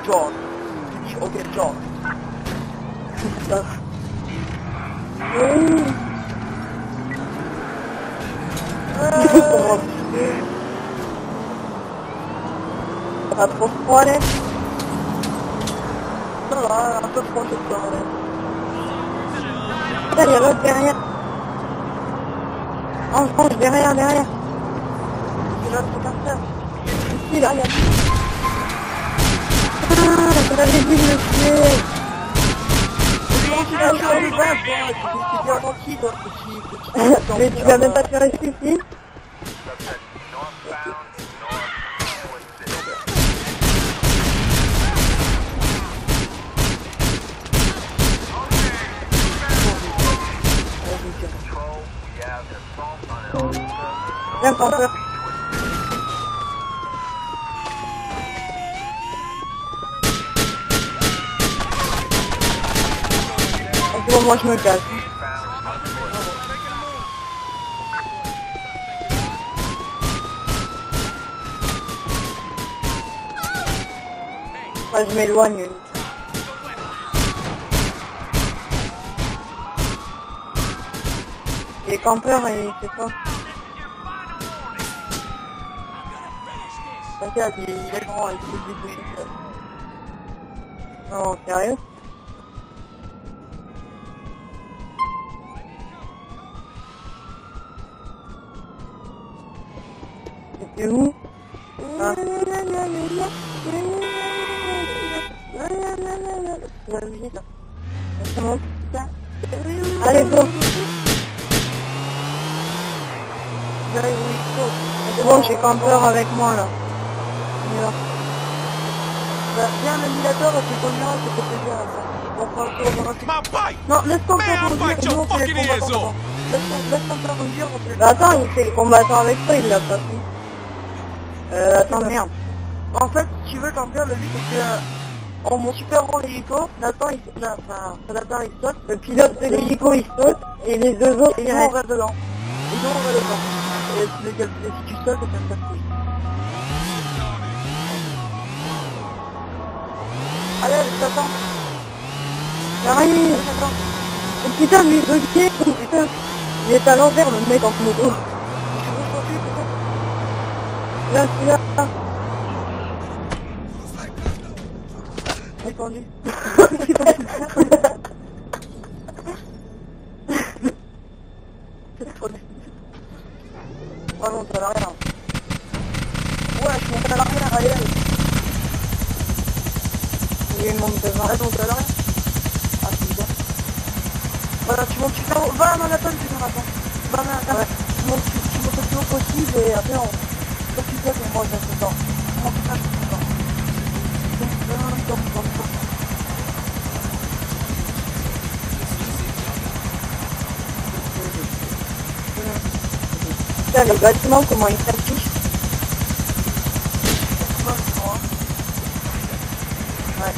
genre. Tu dis ok genre. Pas trop froid là. Ça va, un peu froid cette soirée. Putain, il y a l'autre derrière. Oh, derrière. C'est là, c'est comme ça. Ici, là, il y a... Ah, j'avais dit de le tuer. Tu l'as tué les vaches, c'est bien gentil, toi, petit. Mais tu vas même pas te faire rester ici. Viens, pas peur. C'est bon, moi je me casse. Moi je m'éloigne. Les campeurs, et c'est quoi? Regarde, il est grand, il faut se déboucher. Non, sérieux? C'était où? Ah. Comment ça? Allez, go! C'est bon, j'ai campeur avec moi là. On y va. Viens, l'animateur, c'est combien, c'est plaisir. On fera un tour, on fera un tour. Non, laisse campeur conduire, nous on fait les combattants. Laisse campeur conduire, on fait les Bah attends, il fait le combattant avec toi, il l'a pas fait. Attends, merde. En fait, si tu veux campeur, le but c'est que mon super rôle hélico, Nathan il saute, Le pilote de l'hélico il saute, et les deux autres et ils nous on restent. reste dedans. Et nous on reste dedans. Et si tu sautes, ça me casse couille. Allez, t'attends. J'arrive. Oh putain, lui, ok, oh putain. Il est à l'envers, le mec en moto. Là, celui-là. Répandu. C'est trop bien. Oh non, ça va rien. Ouais, je monte à l'arrière, allez. Il monte devant. Ah, donc à l'arrière. Ah, c'est bien. Voilà, tu montes super haut. Va à Manhattan, tu vas attends. Va à Manhattan. Ouais. Tu montes le plus haut possible et après on... Quand tu sais qu'on mange un peu de temps. Tu montes ça, je suis content. Putain, le bâtiment, comment il s'affiche. Ouais.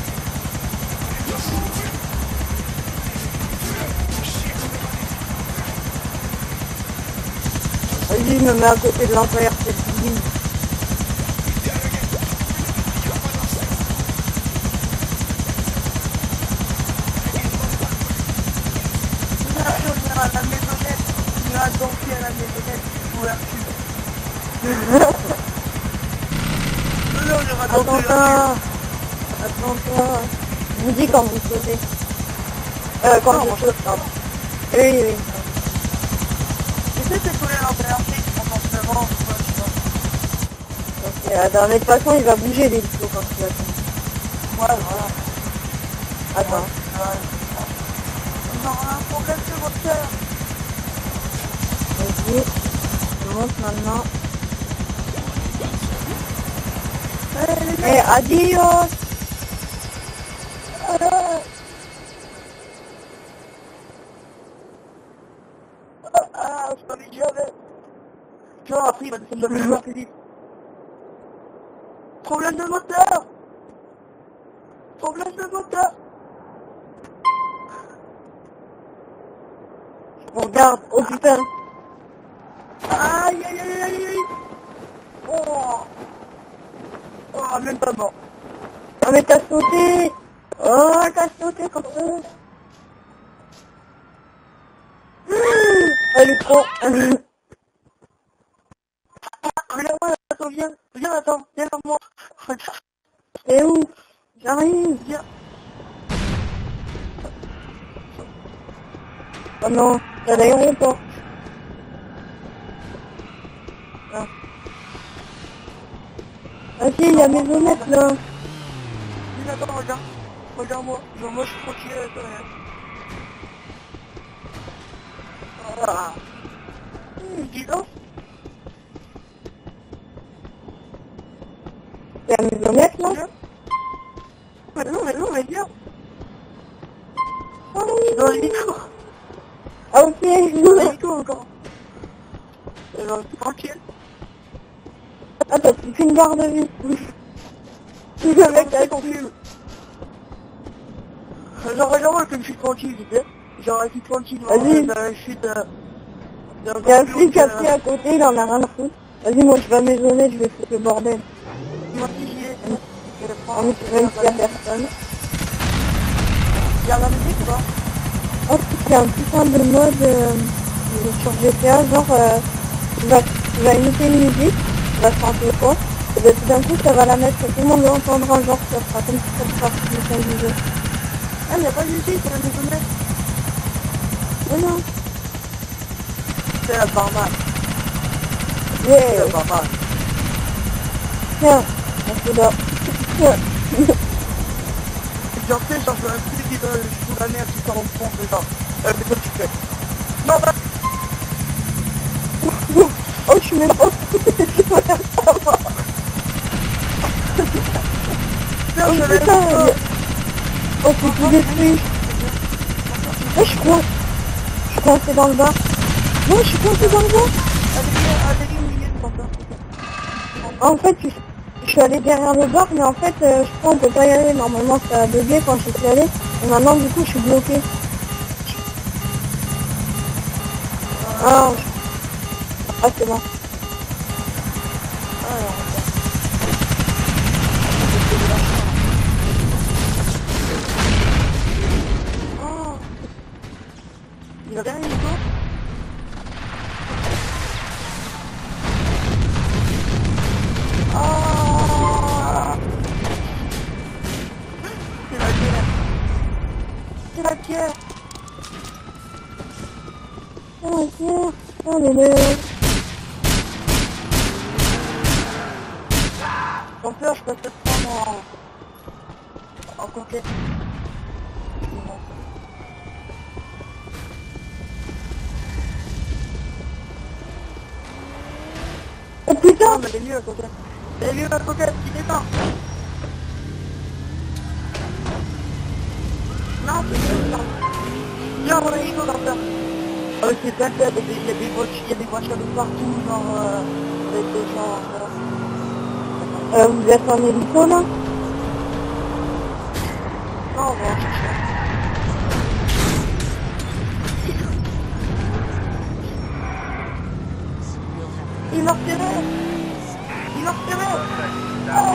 Vas-y, je me mets à côté de l'employeur, c'est fini. À la maisonnette, tu as dansé à la maisonnette, Attends-toi. Attends-toi. Je vous dis quand vous sautez. Quand je saute, pardon. Oui. Tu sais, c'est collé à l'intérieur, c'est vraiment, Ok, de toute façon, il va bouger l'hélico quand tu attends. ouais, voilà. Attends. On aura un problème de moteur. Vas-y. Je monte maintenant. Eh, adios. Ah, je t'avais dit jamais. Tu vois, après, il va descendre de la plus vite. Problème de moteur. Problème de moteur. On regarde. Oh putain. Aïe, aïe, aïe, aïe, aïe. Oh. Oh, même pas mort. Ah mais t'as sauté. Oh, t'as sauté comme ça. Oh, le con. Regarde-moi, attends, viens, attends, viens vers moi. C'est où? J'arrive. Viens. Oh non, t'as l'aéroport. Ah. Ah si, il y a mes maisonnettes là. Viens, attends, regarde-moi. Genre, moi, je suis tranquille, rien. Voilà. Dis donc. Il y a mes maisonnettes là. Mais non, viens. Oh, Je suis dans le micro. ah ok. Dans le micro encore. Genre, je suis tranquille. Ah, t'as plus qu'une barre de vie. Le mec, t'as qu'on fume. Genre, regarde-moi comme je suis tranquille, tu sais. Genre, je suis tranquille Vas-y. dans la chute. Il y a un flic assis à côté, il en a rien à foutre. Vas-y, moi je vais à maisonnette, je vais foutre le bordel. Moi aussi, j'y ai. Même s'il y a personne. Il y a la musique ou pas? Oh, c'est un putain de mode sur GTA, genre tu vas imiter une musique, tu vas chanter quoi, et bien tout d'un coup ça va la mettre, tout le monde l'entendra, genre ça sera comme si ça sera du jeu. Ah, il n'y a pas de musique, c'est la maisonnette. Oh non. C'est la barman. C'est Yeah. la barman. Tiens, on se dort. Genre, tu sais, genre, je veux un truc qui doit sous la mer, qui sort au fond, c'est ça. C'est quoi que tu fais? Non, bah. Oh, je suis même pas... Tiens, Oh je l'ai putain, vu. oh, c'est tout détruit. Oh, je suis coincé. Je suis coincé dans le bar. Non, je suis coincé dans le bar. Allez, où il est, comme ça. En fait, je suis allé derrière le bar, mais en fait, je crois qu'on peut pas y aller. Normalement, ça a bugué quand je suis allé. Et maintenant, du coup, je suis bloqué. Ah, c'est bon. Oh. Il a rien, Nico? Ah. C'est la pierre. C'est la pierre. Oh, tiens. Oh, mais Ton peur, je peux te prendre en complet. Oh putain. Non, mais il est mieux à côté. Il est mieux à côté, il descend. Non, c'est mieux ça. Viens, on a Nico dans ça. Ah oui, c'est bête, il y a des voitures de partout, genre, avec des gens, vous êtes en hélico, là? non, on va en chercher. Il m'a retiré. Il m'a retiré. Oh.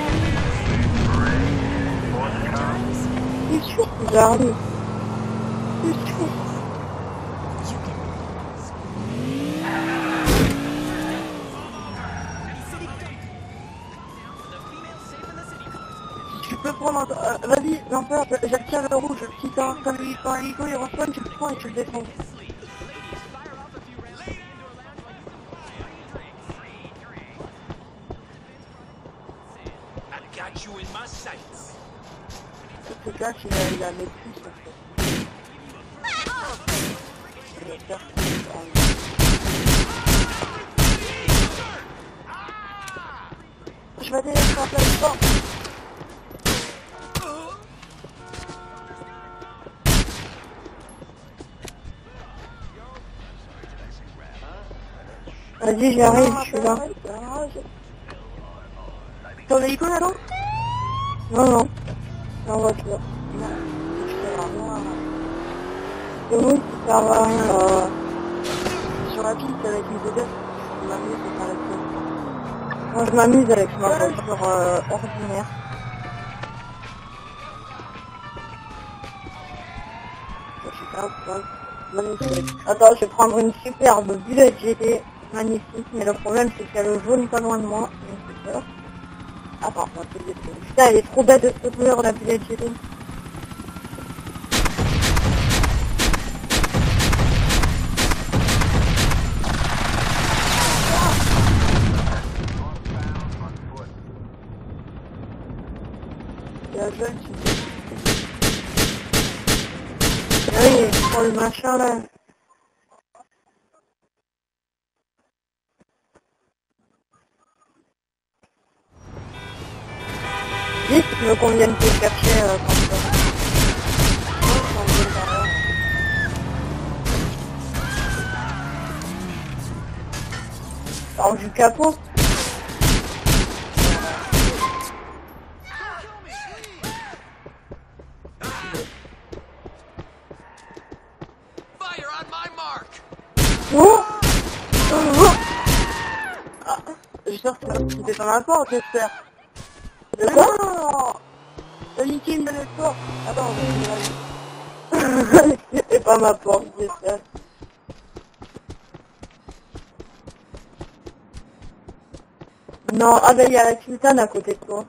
Il est sûr. J'arrive. Il est sûr. Tu peux prendre un... vas-y, l'empereur, j'active le rouge. Si quand un hélico il respawn, tu le prends et tu le défends. Got you in my sights. Ce gars, il a mes puces, en fait. Je vais faire... Je vais aller sur la plateforme. Vas-y, j'arrive, je suis là. T'en as l'hélico là-dedans? Non, non. C'est en voiture. Non, je fais rien. C'est où qui sert à rien, là? Sur la piste avec une vedette, on m'a mis c'est pas la piste. Moi, je m'amuse avec ma voiture ordinaire. Magnifique. Attends, je vais prendre une superbe bullet GT. Magnifique, mais le problème c'est qu'il y a le jaune pas loin de moi. Donc c'est peur. Attends, on va te le dire. Putain, elle est trop bête de cette couleur la bullet GT. Il y a un jeune qui Oui, pour le machin là. Vite, tu veux qu'on vienne te chercher comme ça. Alors du capot. Fire on my mark! Oh, j'espère que c'était pas ma porte, j'espère. de quoi? Non, t'as niqué une belle porte. Attends, C'est pas ma porte, j'espère. Non, ah ben il y a la sultane à côté de toi.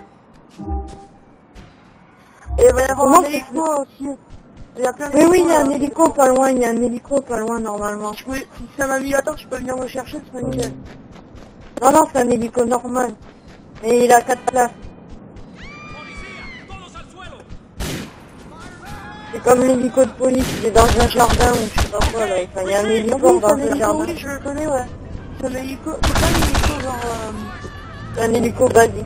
et il va y avoir Comment un hélico aussi. Il y a plein Oui, oui, il y a là. un hélico pas loin, il y a un hélico pas loin normalement. Si c'est un navigateur, tu peux venir me chercher, c'est nickel. Non, non, c'est un hélico normal. Mais il a 4 places. ¡Policía! ¡Todos al suelo! C'est comme l'hélico de police, il est dans un jardin ou je sais pas quoi là. Enfin, il y a un hélico Oui, dans c'est un un hélico, jardin. oui, je le connais, ouais. C'est un hélico, c'est pas un hélico genre... C'est un hélico basique.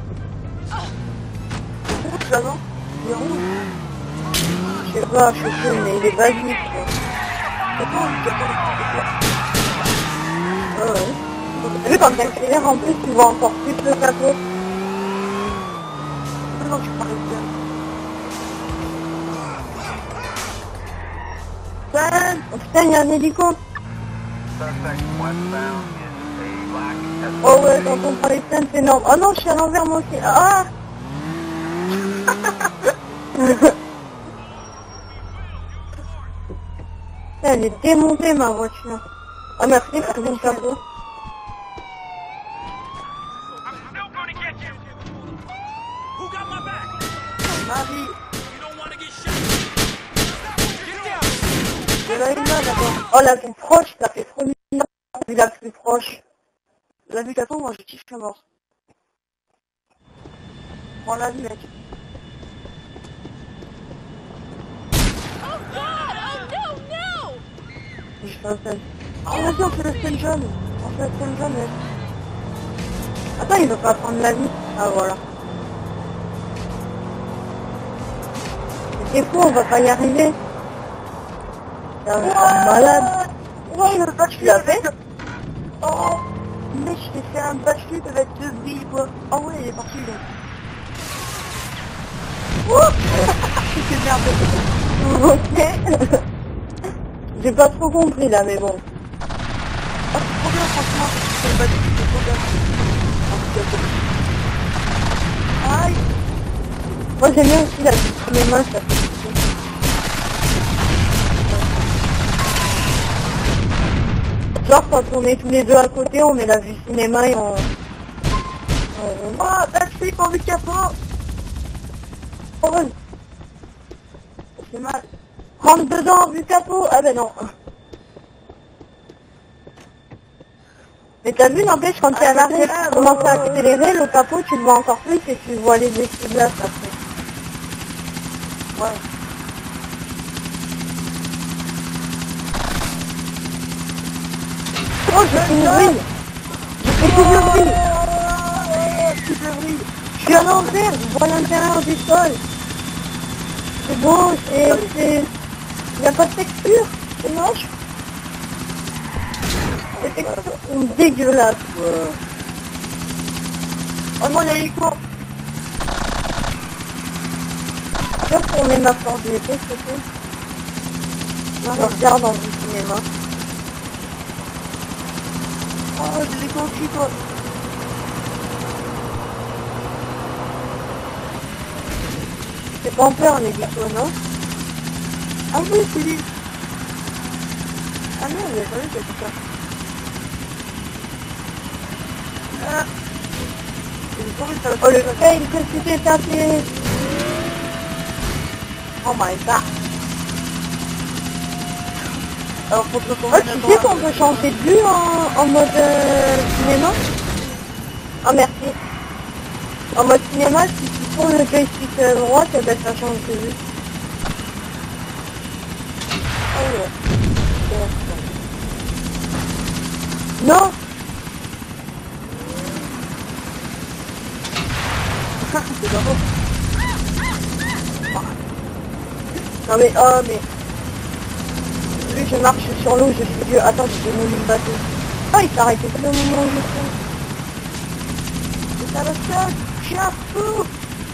rouge là-bas. Il est rouge. Je sais pas, je sais plus, mais il est basique. Quoi. C'est pas un hélico. Ah ouais. T'as vu quand t'accélères en plus, tu vois encore plus le capot. Non, tu parlais de Ben, Oh putain, il y a un hélico. Oh ouais, quand on prend les scènes, c'est énorme. Oh non, je suis à l'envers moi aussi. Ah. Elle est démontée ma voiture. Ah merci pour ton capot. I'm still gonna get you! Who got my back? Marie, You don't wanna get shot! Get down! il y en a une là, d'abord. Oh la plus proche, ça fait trop bizarre. Vu la plus proche. La vue qu'attends, moi je kiffe la mort. Prends la vue, mec. Je fais un peu. Oh, vas-y, on fait le stun jaune. On fait le stun jaune, mec. Attends, il veut pas prendre la vie. Ah voilà. C'est fou, on va pas y arriver. C'est un malade. Ouais, le backflip Tu l'as fait? avec... Oh, mec, je t'ai fait un backflip avec 2 billes, quoi. Oh ouais, il est parti, là. Oh c'est merde. Ok. J'ai pas trop compris là, mais bon. Oh, c'est trop bien, franchement. C'est le backflip, c'est trop bien. Aïe. Moi j'aime bien aussi la petite mes mains, ça fait genre quand on est tous les deux à côté, on met la vue cinéma et on... Oh, backflip en vue de capot. Oh, ouais. C'est mal. Rentre dedans, vue capot. Ah ben non. Mais t'as vu, n'empêche, quand t'es à l'arrêt, tu commences à accélérer, le capot, tu le vois encore plus et tu vois les essuie-glaces après. Ouais. Oh, j'ai fait une brille. J'ai fait double brille. Triple vrille. Je suis à l'envers, je vois l'intérieur du sol. C'est beau, c'est... Il n'y a pas de texture, c'est moche. Les textures sont dégueulasses. Oh non, il y a l'hélico. Je peux tourner ma porte d'été, s'il te plaît. Je regarde dans le cinéma. Oh, j'ai l'hélico au cul, quoi. C'est pas en peur, les gars, non? Ah oui, c'est lui. Ah non, j'avais pas vu que c'était ça. Ah. Oh le fail que tu t'es tapé. Oh my god. Alors faut te Oh, tu sais qu'on peut changer de vue en mode cinéma. Ah merci. En mode cinéma, si tu tournes le joystick droit, ben, ça change de vue. Ah ouais. Non. C'est pas bon. Non mais, oh mais... Plus je marche sur l'eau, je suis vieux. Attends, je vais mouiller le bateau. Oh, il s'est arrêté tout le moment où je suis. C'est ça le seul. Chien fou.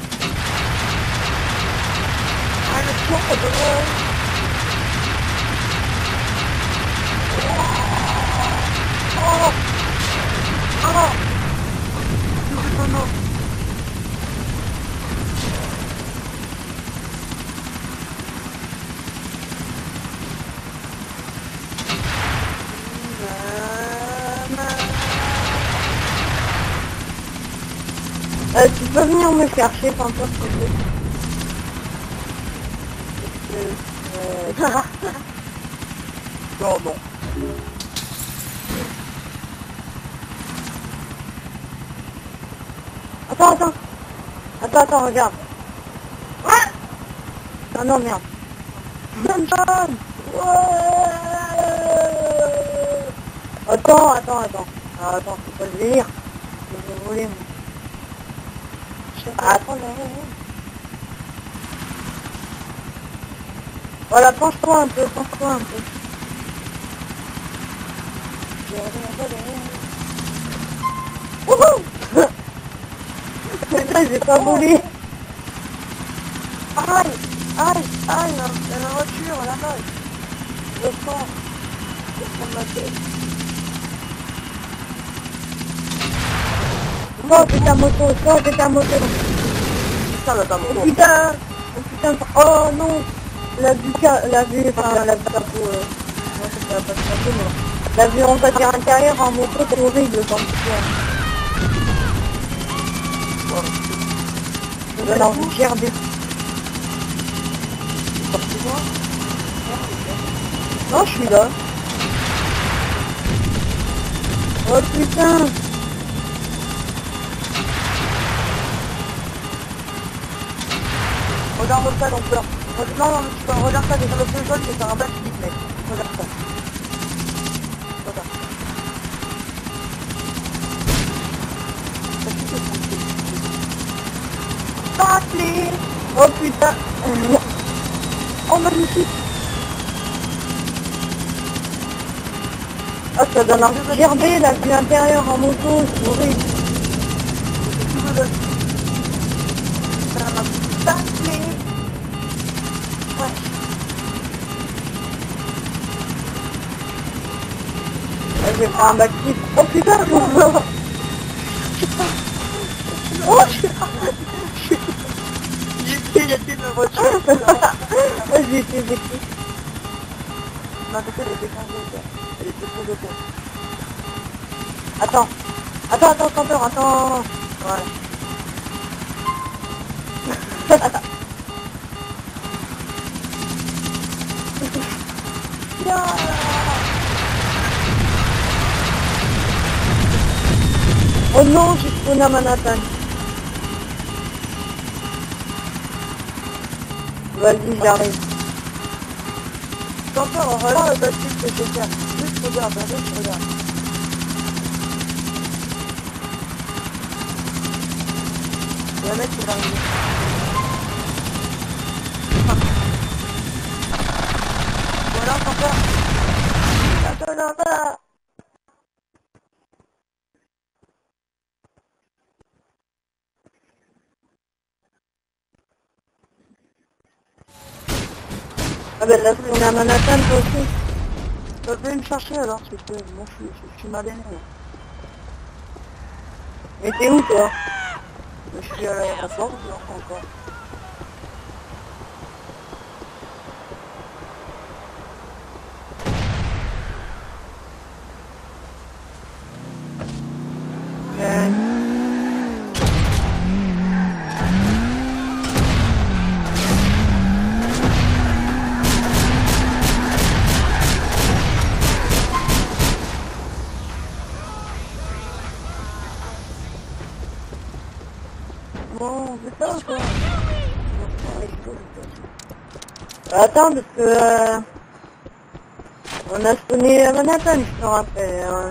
Ah le chien, c'est drôle. Oh. Oh. Non, non. Tu peux venir me chercher quand toi tu veux. Non, non. Attends, regarde. Ah non, merde. Johnson. Attends. Ah, attends, c'est pas le délire. Je vais voler, moi. Ah, attends, là. Voilà, penche-toi un peu. Wouhou. Putain, j'ai pas volé. Aïe, la voiture, là-bas. Je prends ma tête. Oh, c'est ta moto. Putain, là, ta moto. Oh putain, oh non. La vue, enfin, la vue capot, non, c'est pas de capot, mais la vue, on va dire intérieure en moto, c'est horrible quand tu fais. Non, je gère des... Non, je suis là. Oh putain. Regarde ça, donc là. Non, tu peux regarde ça, déjà le feu jaune, c'est un bac qui mec. Regarde ça. Regarde. Parti. Oh putain. Oh magnifique. Ah, ça donne un gerbé, la vue intérieure en moto, c'est horrible. Je vais prendre un backflip. Oh putain. Oh, Il était de la voiture. j'ai été. Ma côté, elle était changée, elle était trop de tête. Attends, campeur, attends. Voilà. Oh non, j'ai spawn à Manhattan. Vas-y, j'arrive. Encore, regarde le backflip que je vais faire. Juste regarde. Le mec, il va arriver. Voilà, encore. Attends, là-bas. Ah ben là, on est à Manhattan, toi aussi. Viens me chercher alors, s'il te plaît. Moi, je suis mal aimé. Mais t'es où, toi? Je suis à l'aéroport, encore. Bon, c'est ça quoi. Attends, parce que on a sonné à Manhattan, je me rappelle. Hein.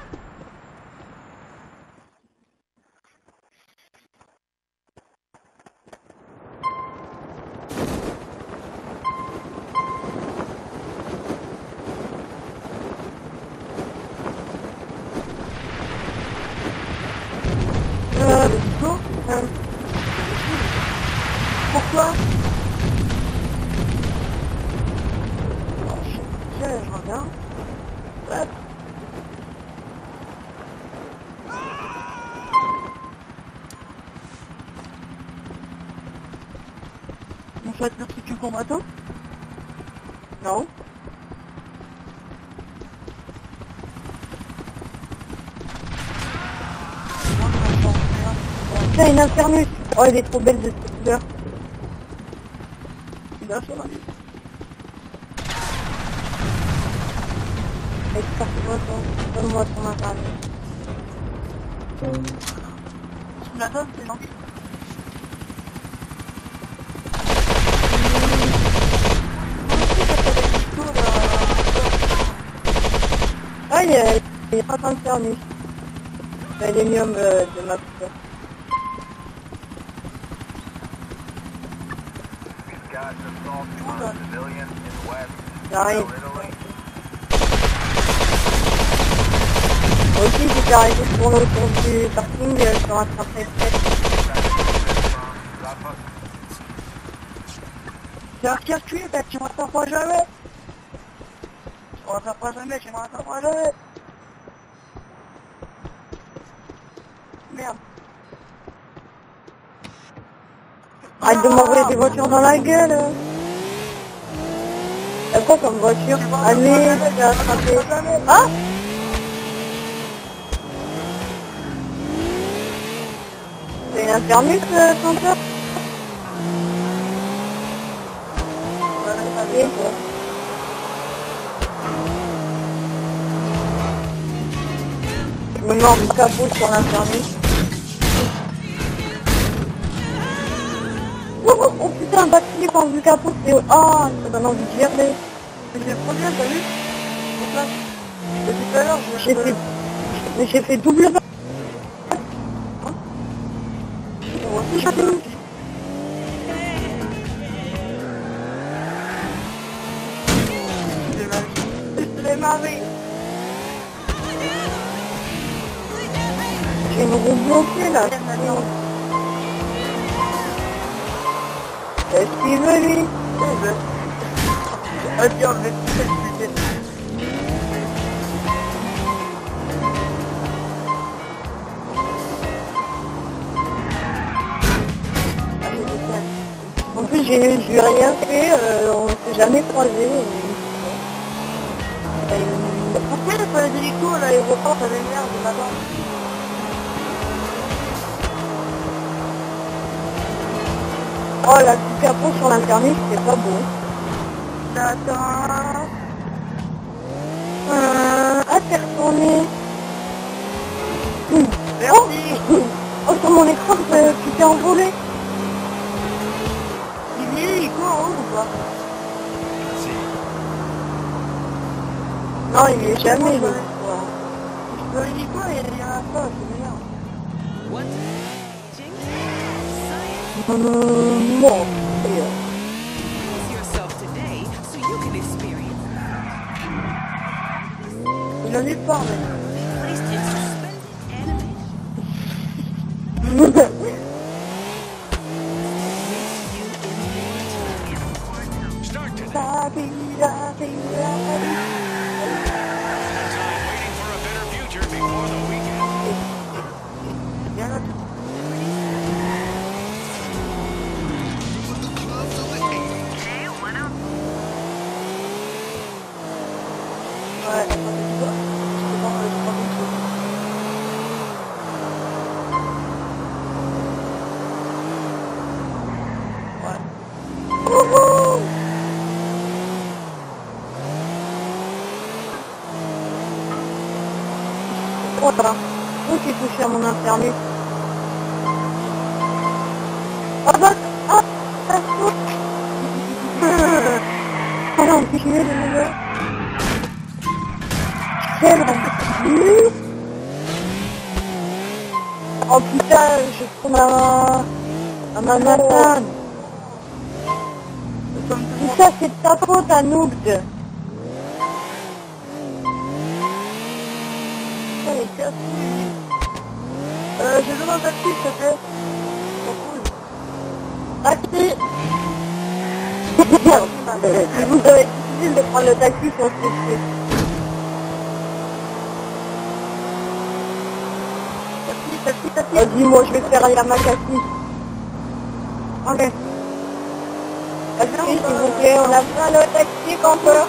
Non pourquoi je regarde. Ouais. On fait le truc du combattant. Non. Tiens, une infirmière. Oh, elle est trop belle de cette couleur. Il a fait la vie. Donne-moi ton infirmière. Tu me la donnes, c'est non. Ah, il est pas tant de fermier. Elle est mieux de ma couleur. J'arrive. Moi aussi, j'étais arrêté sur le tour du parking, je me rattraperai peut-être. C'est un qui a tué, ben, tu me rattraperas jamais. Tu me rattraperas jamais, tu me rattraperas jamais. Merde. Arrête de m'envoyer des voitures dans la gueule. T'as quoi comme voiture? Allez, j'ai attrapé. Ah! C'est une infirmière, ton père? Allez, quoi. Je me mords du capot sur l'infirmière. Oh putain, battu quand du capot, c'est... Oh, ça donne envie de gerber. Mais c'est trop bien, t'as vu? Donc là, depuis tout à l'heure, J'ai fait double batte. Moi aussi, j'ai fait. Je l'ai marré. J'ai une roue bloquée là. Est-ce qu'il veut lui? Vas-y, on va te En plus, j'ai rien fait, on s'est jamais croisés. Pourquoi il n'y a pas les hélicos à l'aéroport, ça m'énerve là-bas? Oh, la petite capot sur l'internet, c'était pas beau. D'accord. Ah, t'es retourné. Merci. Oh, sur mon écran, tu t'es envolé. Il est hélico en haut ou pas? Non, il est jamais là. Je peux l'hélico et il y en a pas, c'est meilleur. What? Jinx? Science? Bon. Use yourself today so you can experience Il a nulle part, mais. placed in suspended animation. Start today. Time waiting For a better future before the weekend. Viens là. Ouais, attends, c'est quoi? Je sais pas, Voilà. Où j'ai touché à mon internet. Ah bah, ah, ah non, j'ai tué les meilleurs. Quel rendu. Oh putain, je tourne à Manhattan. Tout ça, c'est de ta faute, Anouk. J'ai besoin d'un taxi, s'il te plaît. Taxi. Vous avez difficile de prendre le taxi sur ce truc. Taxi. Dis-moi, je vais faire Yamakasi. Ok. Taxi, s'il vous plaît, on a besoin de taxi, campeur.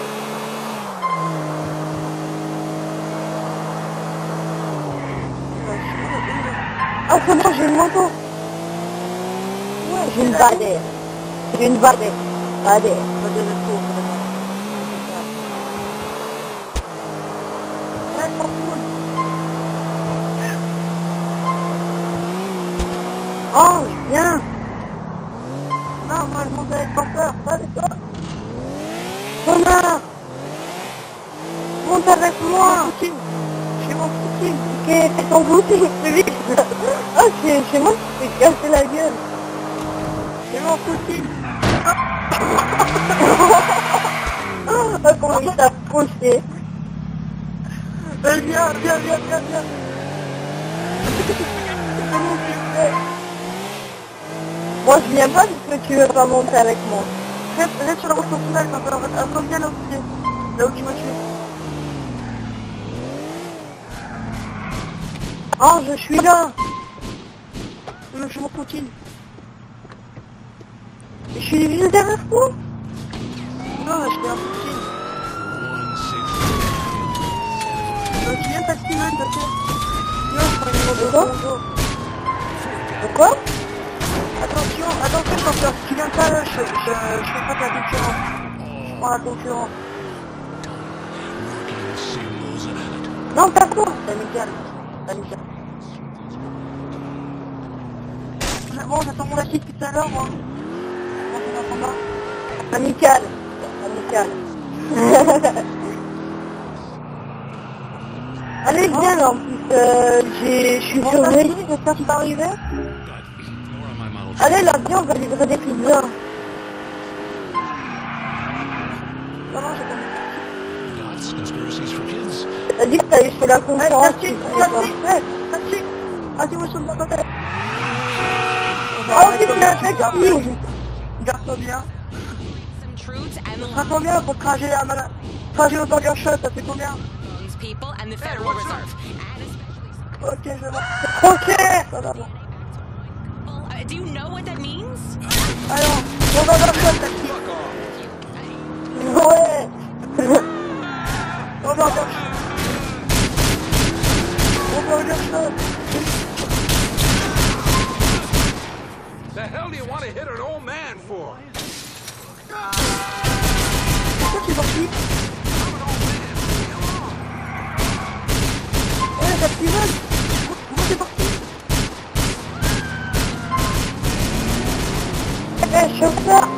Ah, c'est bon, j'ai une moto. Ouais, j'ai une badée. J'ai une badée. Badée. Oh, viens. Non, moi je monte avec campeur, pas avec toi. Connard. Monte avec moi. J'ai mon footing. Ok, fais ton footing plus vite. Ah, c'est moi qui t'ai cassé la gueule. J'ai mon footing. Ah, comment il t'a poussé. Viens. Moi, je viens pas parce que tu veux pas monter avec moi. Reste sur la route finale, reviens là où tu es. Là où tu m'as tué. Oh, je suis là. J'ai mon footing. Je suis juste derrière toi. Non, je fais un footing. Tu viens taxi, man, d'accord. Viens, je prends une De quoi? moto. De quoi? Attention, campeur. Si tu viens pas là, je fais pas de la concurrence. Je prends la concurrence. Non, pas toi. Amical. Bon, j'attends mon acide tout à l'heure, moi. Comment tu m'entends pas? Amical. Allez, viens là, en plus, je suis Bon, surveillée. j'espère qu'il va arriver. Allez là, viens, on va livrer des pizzas. Non, j'ai pas mis. Conspiracies for kids. T'as dit que t'avais fait la conférence. tu savais pas. Taxi. Ah, dis-moi sur ma tête. Oh, putain, taxi. Garde-toi bien. Some truths and the Ça fait combien pour trajet à trajet au Burger Shot, ça fait combien? Loans people and the Federal Reserve. And especially Ok, je vais. Ok. Ça va bon. do you know what that means? Alors, au Burger Shot, taxi. Ouais. Au Burger Shot. Au Burger Shot. The hell do you want to hit an old man for? Pourquoi tu es parti? Ouais, t'as pris mal. Pourquoi t'es parti? Eh, chauffeur.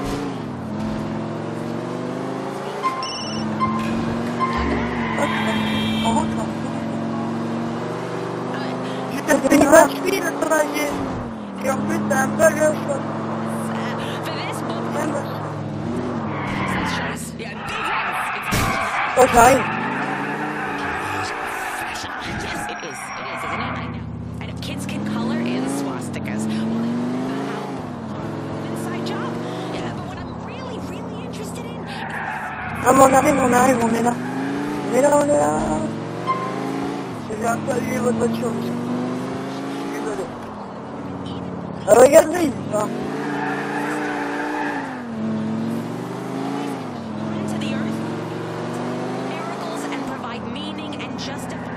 On rentre là. J'ai fait une vache fine à travailler. Et en plus, t'as un Burger Shot. For this book, Un vache. that shows yeah, big heads. Oh, j'arrive. Yes, it is, isn't it? I know. I know. Kids can color in swastikas. Well, how inside job. Yeah, but what I'm really interested in is Ah, mais on arrive, on est là. On est là. Je viens pas allumer votre voiture, monsieur. Je suis désolé. Ah, regarde-le, il est là. into the earth, miracles, and provide meaning and justify.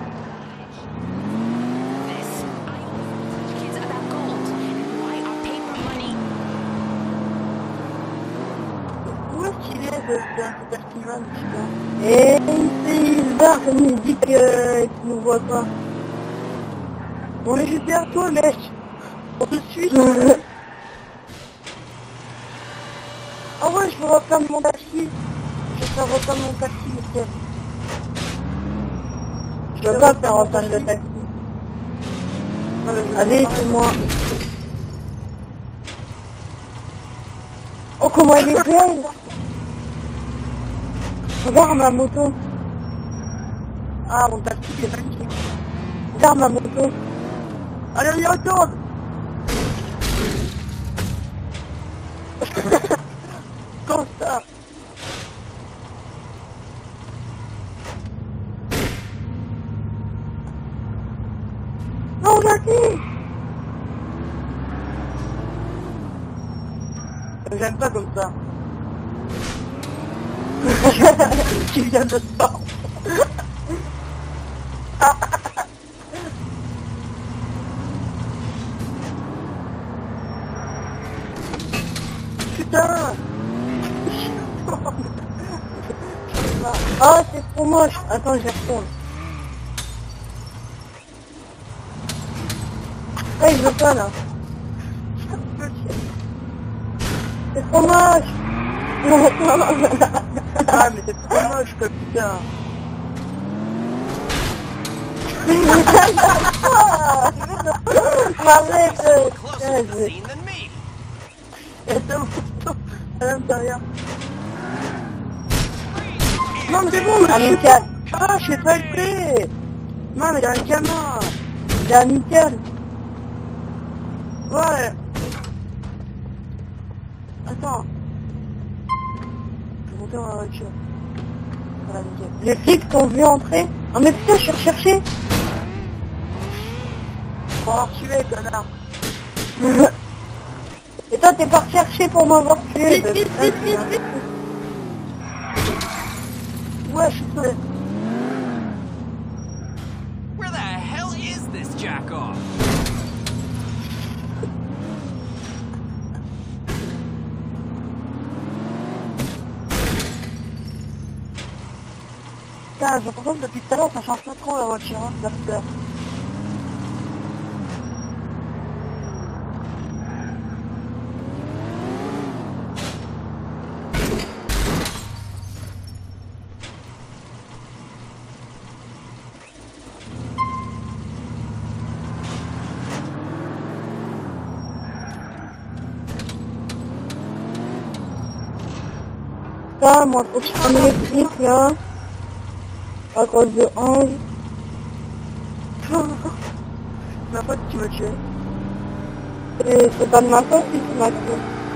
This, I teach kids about gold and why our paper money. Où est-ce qu'il est, un festival, putain. Et il se barre comme il dit qu'il nous voit pas. On est juste derrière toi, mec. On te suit. Ah ouais, je veux reprendre mon taxi. Je vais faire reprendre mon taxi, monsieur. Je peux pas faire reprendre le taxi. Allez, c'est moi. Oh, comment elle est belle! Regarde ma moto. Ah, mon taxi, c'est magnifique. Regarde ma moto. Allez, on y retourne. Comme ça. Non, Jackie! J'aime pas comme ça. Tu viens de sortir. Putain. Oh, c'est trop moche. Attends, j'y retourne. Ouais, je veux pas, là. C'est trop moche. Ah, mais c'est trop moche, quoi, putain. Arrête. Closer to the scene than me. À l'intérieur. Non, mais c'est bon, mais Amical. Ah, je fais pas exprès. Non, mais il y a un gamin. C'est amical. Ouais. Attends. Je vais monter dans la voiture. Voilà, nickel. Les flics t'ont vu entrer. Oh, mais putain, je suis recherché. Pour avoir tué, connard. Et toi, t'es pas recherché pour m'avoir tué. Ouais, je suis sauvé. Where the hell is this jack-off? Putain, j'ai l'impression que depuis tout à l'heure, ça change pas trop la voiture, hein, ça fait peur. Ça, moi, faut que je prenne les flics, là. À cause de Ange. Ma pote, tu m'as tué. Et c'est pas de ma faute si tu m'as tué.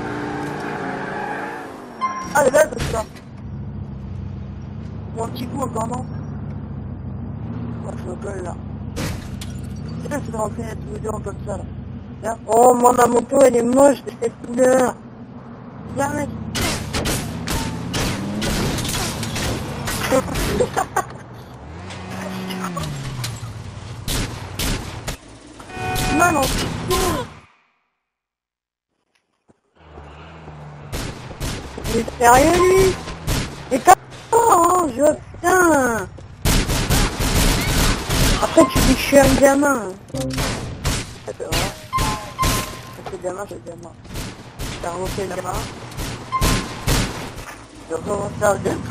Ah, elle est belle, c'est ça. Bon, un petit coup encore, non? Ouais, je me colle, là. C'est bien, c'est de rentrer tous les deux en comme ça, là. Viens. Oh, moi, ma moto, elle est moche de cette couleur. Viens, mec. Non, non. Il est sérieux, lui? Et comment, je putain. Après, tu dis que je suis un gamin. C'est vrai. C'est gamin, c'est gamin. T'as remonté le gamin. Je recommence à le gamin.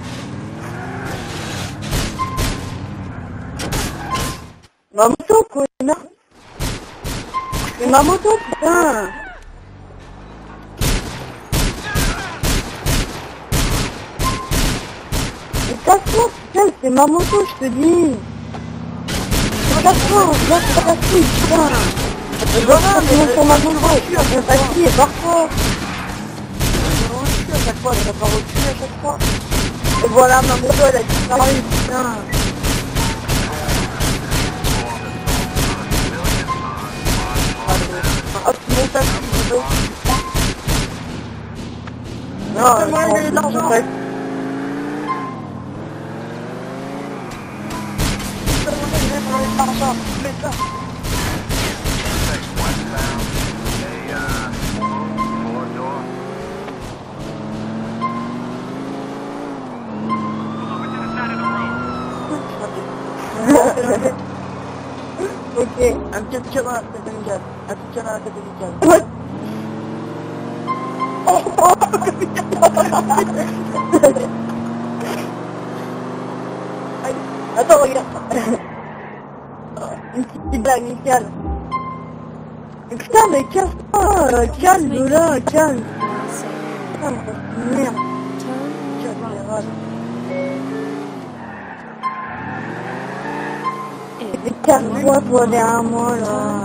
Ma moto, connard. Mais ma moto, putain. Mais casse-toi, putain, c'est ma moto, je te dis. Casse-toi, regarde, c'est ta fille, putain. Mais voilà, mais monte sur ma moto, c'est ta fille, et parfois. Je refuse à chaque fois, je vais pas reculer à chaque fois. Et voilà, ma moto, elle a disparu, putain. Ah, tu montes à tout, Non, c'est moi, j'ai de l'argent. ouais. Un petit tir dans la tête de Miguel. Un petit tir dans la tête de Miguel. Ouais. Attends, regarde. Une petite blague, Michael. Mais putain, mais casse-toi, calme là, calme. Putain, merde. Mais calme-toi, toi, derrière moi, là.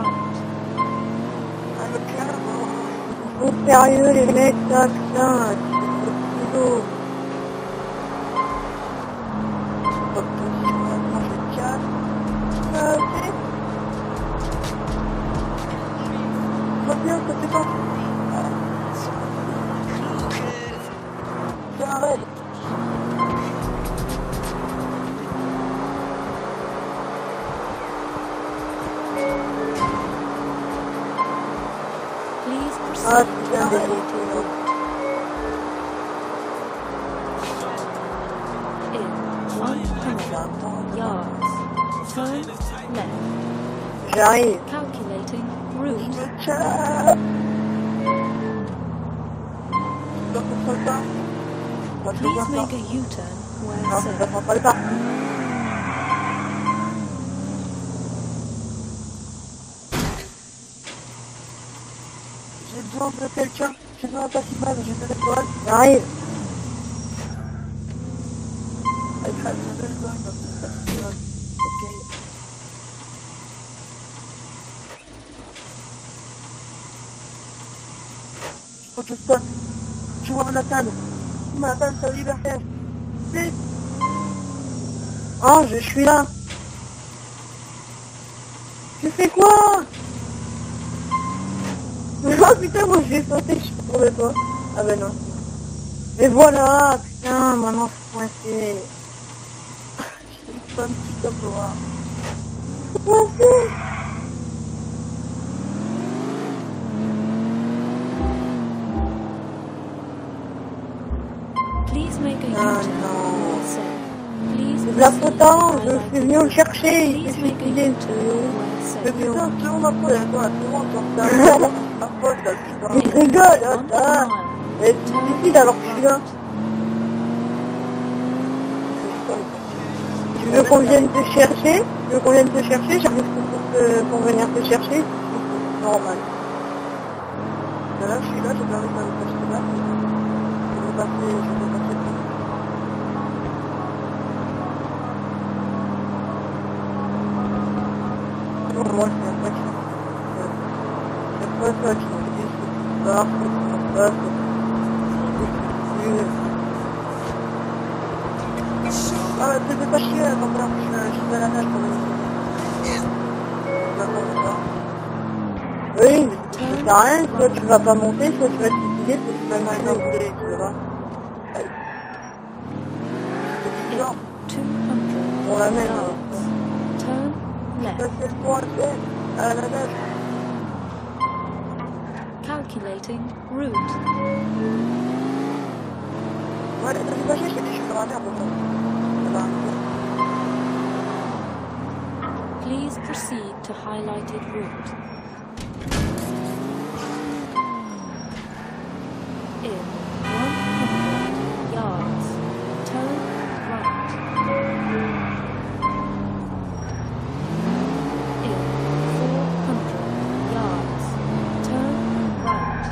Ils sont sérieux, les mecs, ça, putain. C'est trop. Bien, ça fait pas. C'est un raid. Please proceed Ah, to putain, highlighted route. In 100 yards, turn left. J'arrive. Calculating route. Ciao. Donc, on fait ça. On va Please faire ça. make a U-turn where Non, safe. ça prend pas le temps. J'ai besoin de quelqu'un. J'ai besoin d'un taximan, j'ai besoin d'étoile. J'arrive. Avec la nouvelle zone, donc c'est taximan. Ok. Faut que je stoppe. Je vois Manhattan. Manhattan, c'est la liberté. Vite. Oh, je suis là. Tu fais quoi? Oh putain, moi je vais sauter, je suis trop de toi. Ah ben non. Mais voilà, putain, maintenant je suis coincé. Je suis un petit peu noir. Je suis coincé. Please make a Ah U-turn non. where safe. Please C'est de la proceed faute à to Ange, je suis highlighted venu le route. chercher, il Please s'est make a suicidé. U-turn where Mais safe. putain, tout le monde a faute à toi, tout le monde s'en sert. C'est ma faute, là, Il putain. rigole, One ah. mile. Mais tu te suicides alors que je suis là. Tu veux qu'on vienne te chercher? Tu veux qu'on vienne te chercher? J'arrive pour venir te chercher. C'est normal. Mais là, je suis là, j'ai pas envie de faire le là. Je vais passer. Pour moi, c'est un peu qui... C'est pas ça qui me dit, c'est ça, c'est pas ça, ah, te fais pas chier, attends, je vais à la nage pour le... Oui, mais ça sert à rien, soit tu vas pas monter, soit tu vas te suicider, soit tu vas Même marcher. un boulet, tu vois. C'est bizarre. 200 On la met. yards. Turn Ça left. fait le point, à la nage. Calculating route. Ouais, t'as fait pas chier, je fais des choses dans la merde, bon. Ça va. Please proceed to highlighted route. In 100 yards, turn right. In 400 yards, turn right.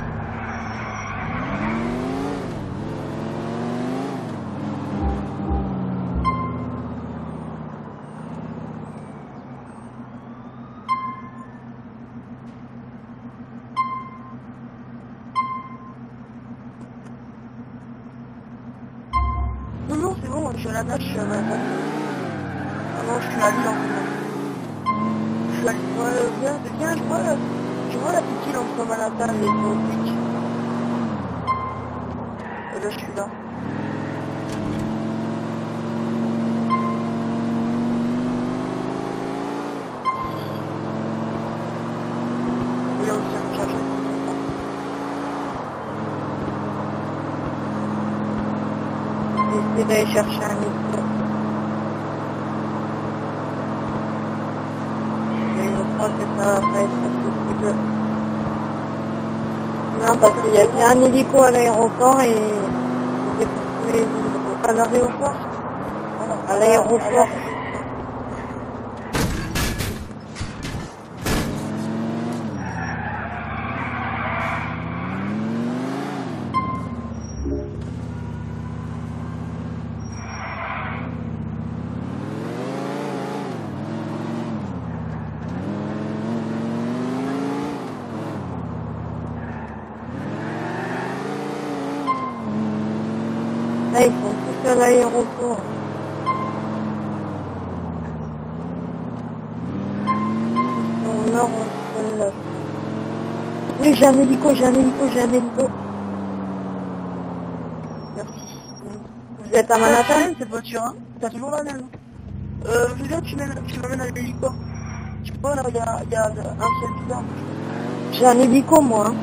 Non, non, c'est bon, je suis à la nage, je suis à la nage. Ah non, je suis à Lyon. Je suis à Lyon. Ouais, viens, je vois la petite île entre Manhattan et Norwich. Et là, je suis là. Oui, on s'est chargé. J'essaie d'aller chercher un micro. Il y a une autre va être accessible. Non, parce qu'il y a un hélico à l'aéroport et à l'aéroport. À l'aéroport. Là, ils sont tous à l'aéroport. Au nord, on se... Oui, j'ai un hélico. Merci. Vous êtes à Manhattan? Cette voiture, hein? T'as toujours la même. Julien, tu m'amènes à l'hélico. Tu vois, là, il y a un seul bizarre. J'ai un hélico, moi. Hein.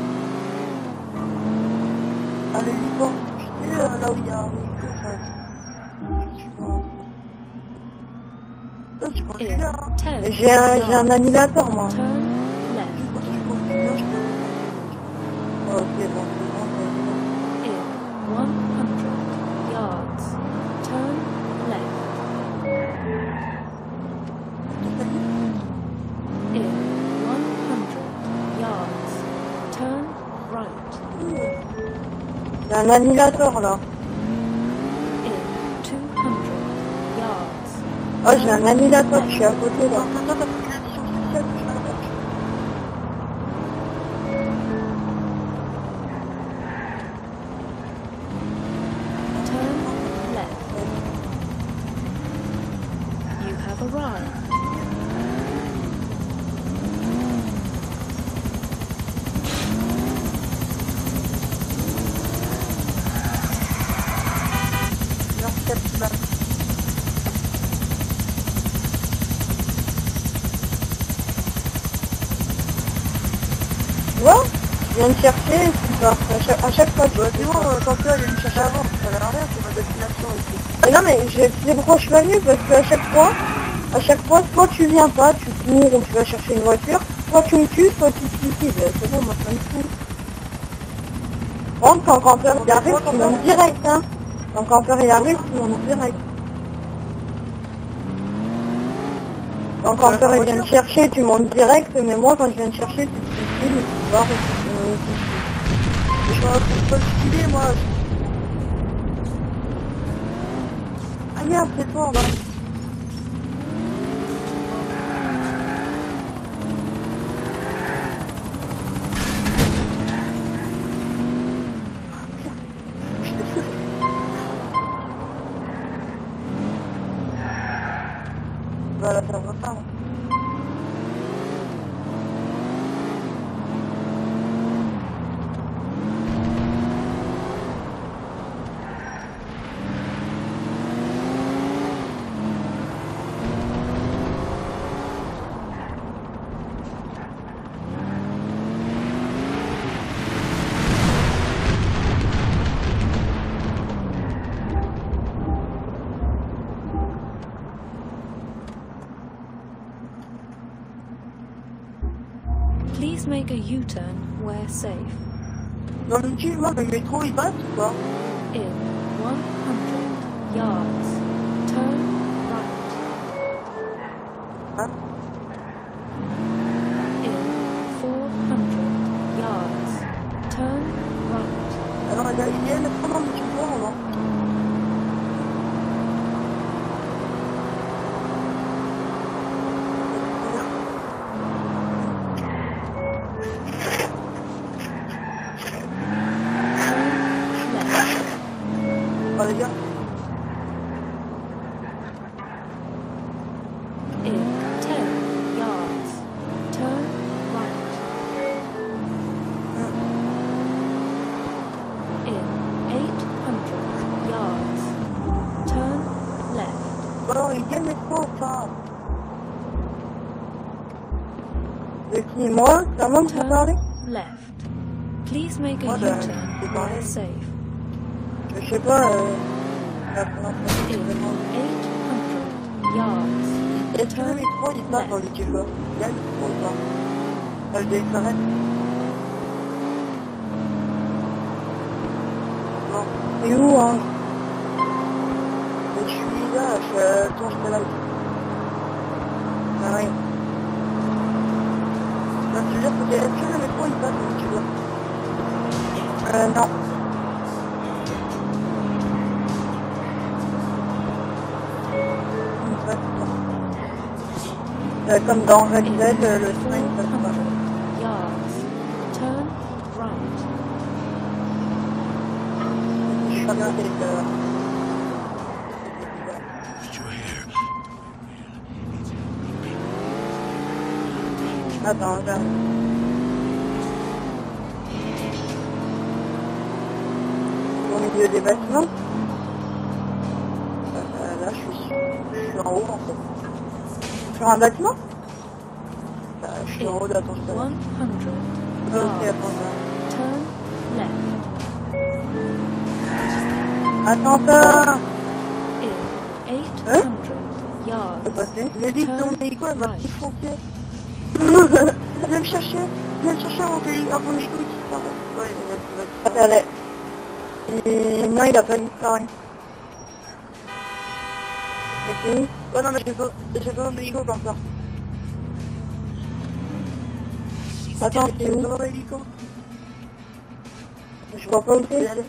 À l'hélico. Tu sais, là où il y a un hélico, ça. Tu vois. Tu vois, Julien, hein? J'ai un annulateur, moi. Oh, c'est bon. C'est un annulateur là. Oh, j'ai un annulateur, je suis à côté là. Tu vois, je viens de chercher, à chaque fois que C'est bon, quand tu vas aller me chercher avant, ça va rien, c'est ma destination ici. Non mais c'est pourquoi je suis venu, parce qu'à chaque fois, soit tu viens pas, tu cours ou tu vas chercher une voiture, soit tu me tues, soit tu te suicides. C'est bon, moi ça me fout. Bon, quand campeur il arrive, tu montes direct, hein. Quand campeur il arrive, tu montes direct. Quand campeur il vient te chercher, tu montes direct, mais moi quand je viens te chercher, tu te suicides, tu pars et Je suis pas stylé, moi. Ah merde, c'est toi, là. Voilà, ça va pas. Please make a U-turn where safe. Dans le tube, moi, le métro, il passe ou pas? In 100 yards, turn right. Hein? In 400 yards, turn right. Alors, il y a une commande de tube, ou non? Ah, les gars. In 10 yards, turn right. In 800 yards, turn left. Alors, il y a le métro, ça. Et puis moi, ça monte pour parler? Turn left. Please make a What U-turn the- where safe. Je sais pas, la première fois que je In demande. 800 yards, Est-ce que le micro il passe dans le kilo? Il y a le micro ou pas? Le DXRS? Non. Et où, hein? Mais je suis là, attends, je te like. Ah oui. Non, je veux dire, est-ce que le micro il passe dans le kilo? Non. Comme dans Red Dead, le son il passe pas. Yards. Turn right. Je suis pas bien avec Attends, j'arrive. Au milieu des bâtiments. là, je suis en haut en fait. Sur un bâtiment? Je suis en haut, attends, je te like. 100 Ok, yards. attends, Turn left. attends, attends. In 800 C'est yards. passé. Mais dis que ton Turn véhicule elle va right. te foncer. Viens me chercher mon véhicule, mon véhicule qui s'arrête. Ouais, il va Attendez. Non, il a pas disparu. C'est fini? Ouais, non, mais j'ai pas un véhicule comme ça. Attends, c'est où? J'ai pas un véhicule. Je vois pas où Je vais y c'est. aller.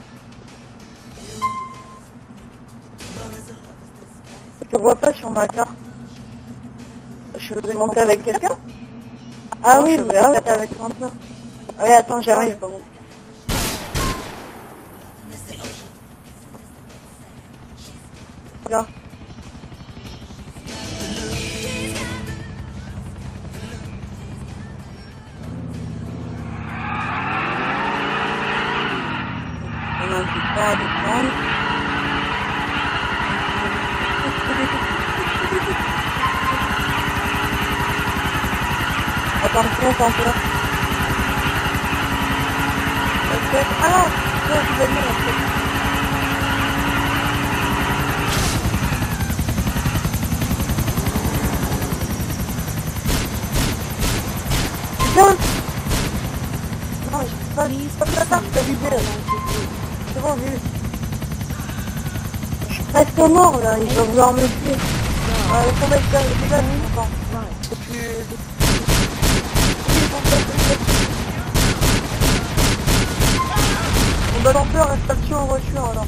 Je vois pas sur ma carte. Je vais Monter avec quelqu'un? Ah oui, mais là, t'es avec François. Oui, attends, j'arrive. pas bon. Là. On a un petit temps à descendre. Attention, attention. Ah non, je vais venir en fait. Non, Non, je pas la carte, t'as vidé. C'est bon, j'ai eu. je suis presque mort là, il va vouloir me tuer. Laisse tomber, c'est là, encore. Right. Et puis... Mon balanceur reste actif en voiture alors.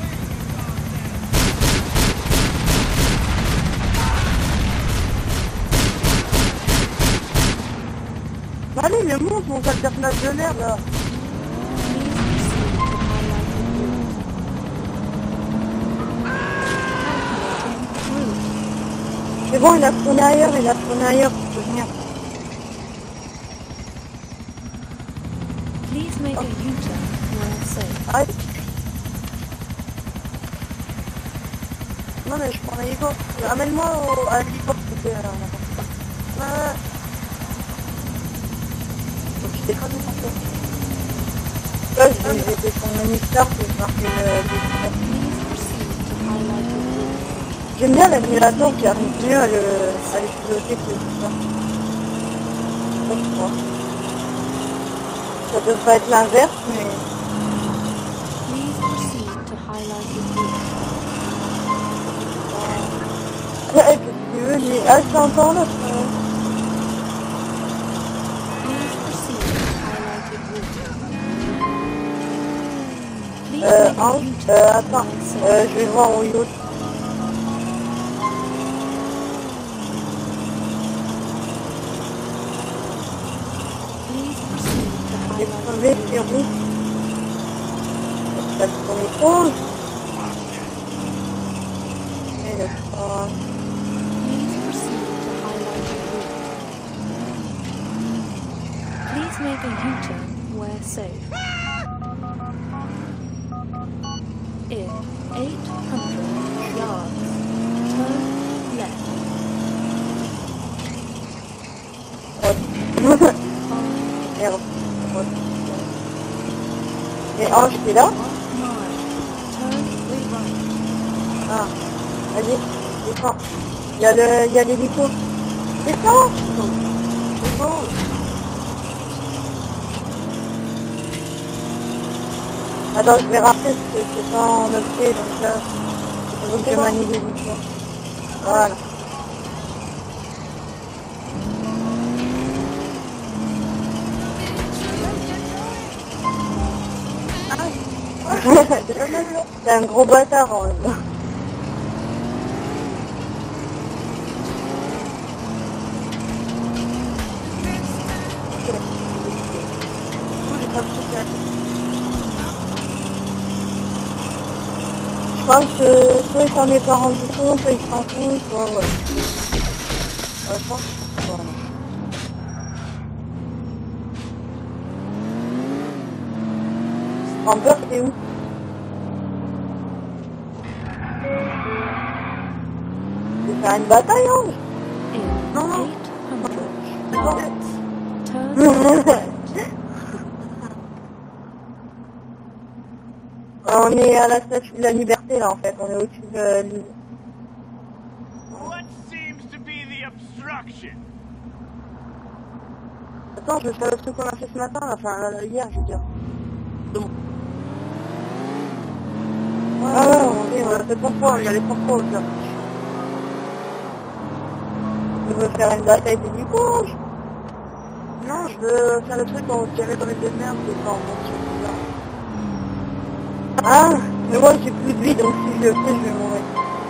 Allez, mais monte mon sale personnage de merde là. C'est bon, il a tourné ailleurs, tu peux venir. Please make a U-turn where safe. Arrête. Non mais je prends l'hélico. Ramène-moi à l'hélico s'il te plaît. Ouais. Donc tu déconnes ou pas? Là, j'ai fait son ministère pour marquer le... Please proceed to highlighted route. J'aime bien l'admirateur qui arrive mieux à les piloter que tout ça. Je crois. Ça devrait être l'inverse, mais... Please proceed to highlighted route. Ouais, qu'est-ce que tu veux, j'ai... Ah, c'est encore l'autre. Please proceed to highlighted route. Please make a Hein, U-turn attends, where safe. je vais voir où il est. Please proceed to J'ai highlighted trouvé, route. c'est rouge. Ça te tourne rouge. Et le trois. Please proceed to highlighted route. Please make a U-turn where safe. In 800 yards, turn left. Merde. Et Ange, t'es là? 1 mile, turn right. Ah, vas-y, descends. Il y a l'hélico. C'est ça. C'est bon. Attends, je vais rappeler parce que c'est pas en objet, donc là, il faut que je manie l'hélico. Voilà. C'est un gros bâtard en même. Je pense que soit il s'en est pas rendu compte, soit il s'en fout, soit ouais. Je pense que voilà. Amber, c'est où? Tu veux faire une bataille, Ange? In Non. 800 turn On est à la statue de la liberté, là, en fait. On est au-dessus de l'île. What seems to be the obstruction? Attends, je vais faire le truc qu'on a fait ce matin, là, enfin hier, je veux dire. Ah ouais, On a fait pourquoi, il y a les pourquoi au pire. tu veux faire une bataille d'hélico? Non, je veux faire le truc où on tirait dans les deux merdes, et quand on monte sur le là. Ah, mais moi j'ai plus de vie, donc si je le fais, je vais mourir.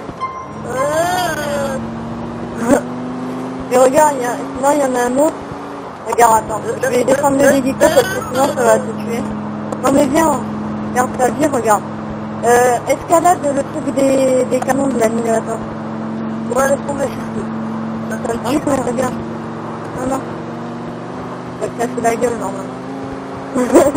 Et regarde, sinon il y en a un autre. Regarde, attends, je vais descendre le hélico parce que sinon ça va te tuer. Non mais viens, regarde ta vie, regarde. Escalade le truc des canons de l'animateur. Ouais, laisse tomber. Ça le tue, mais regarde. Non, non. Ça va te casser la gueule, normalement.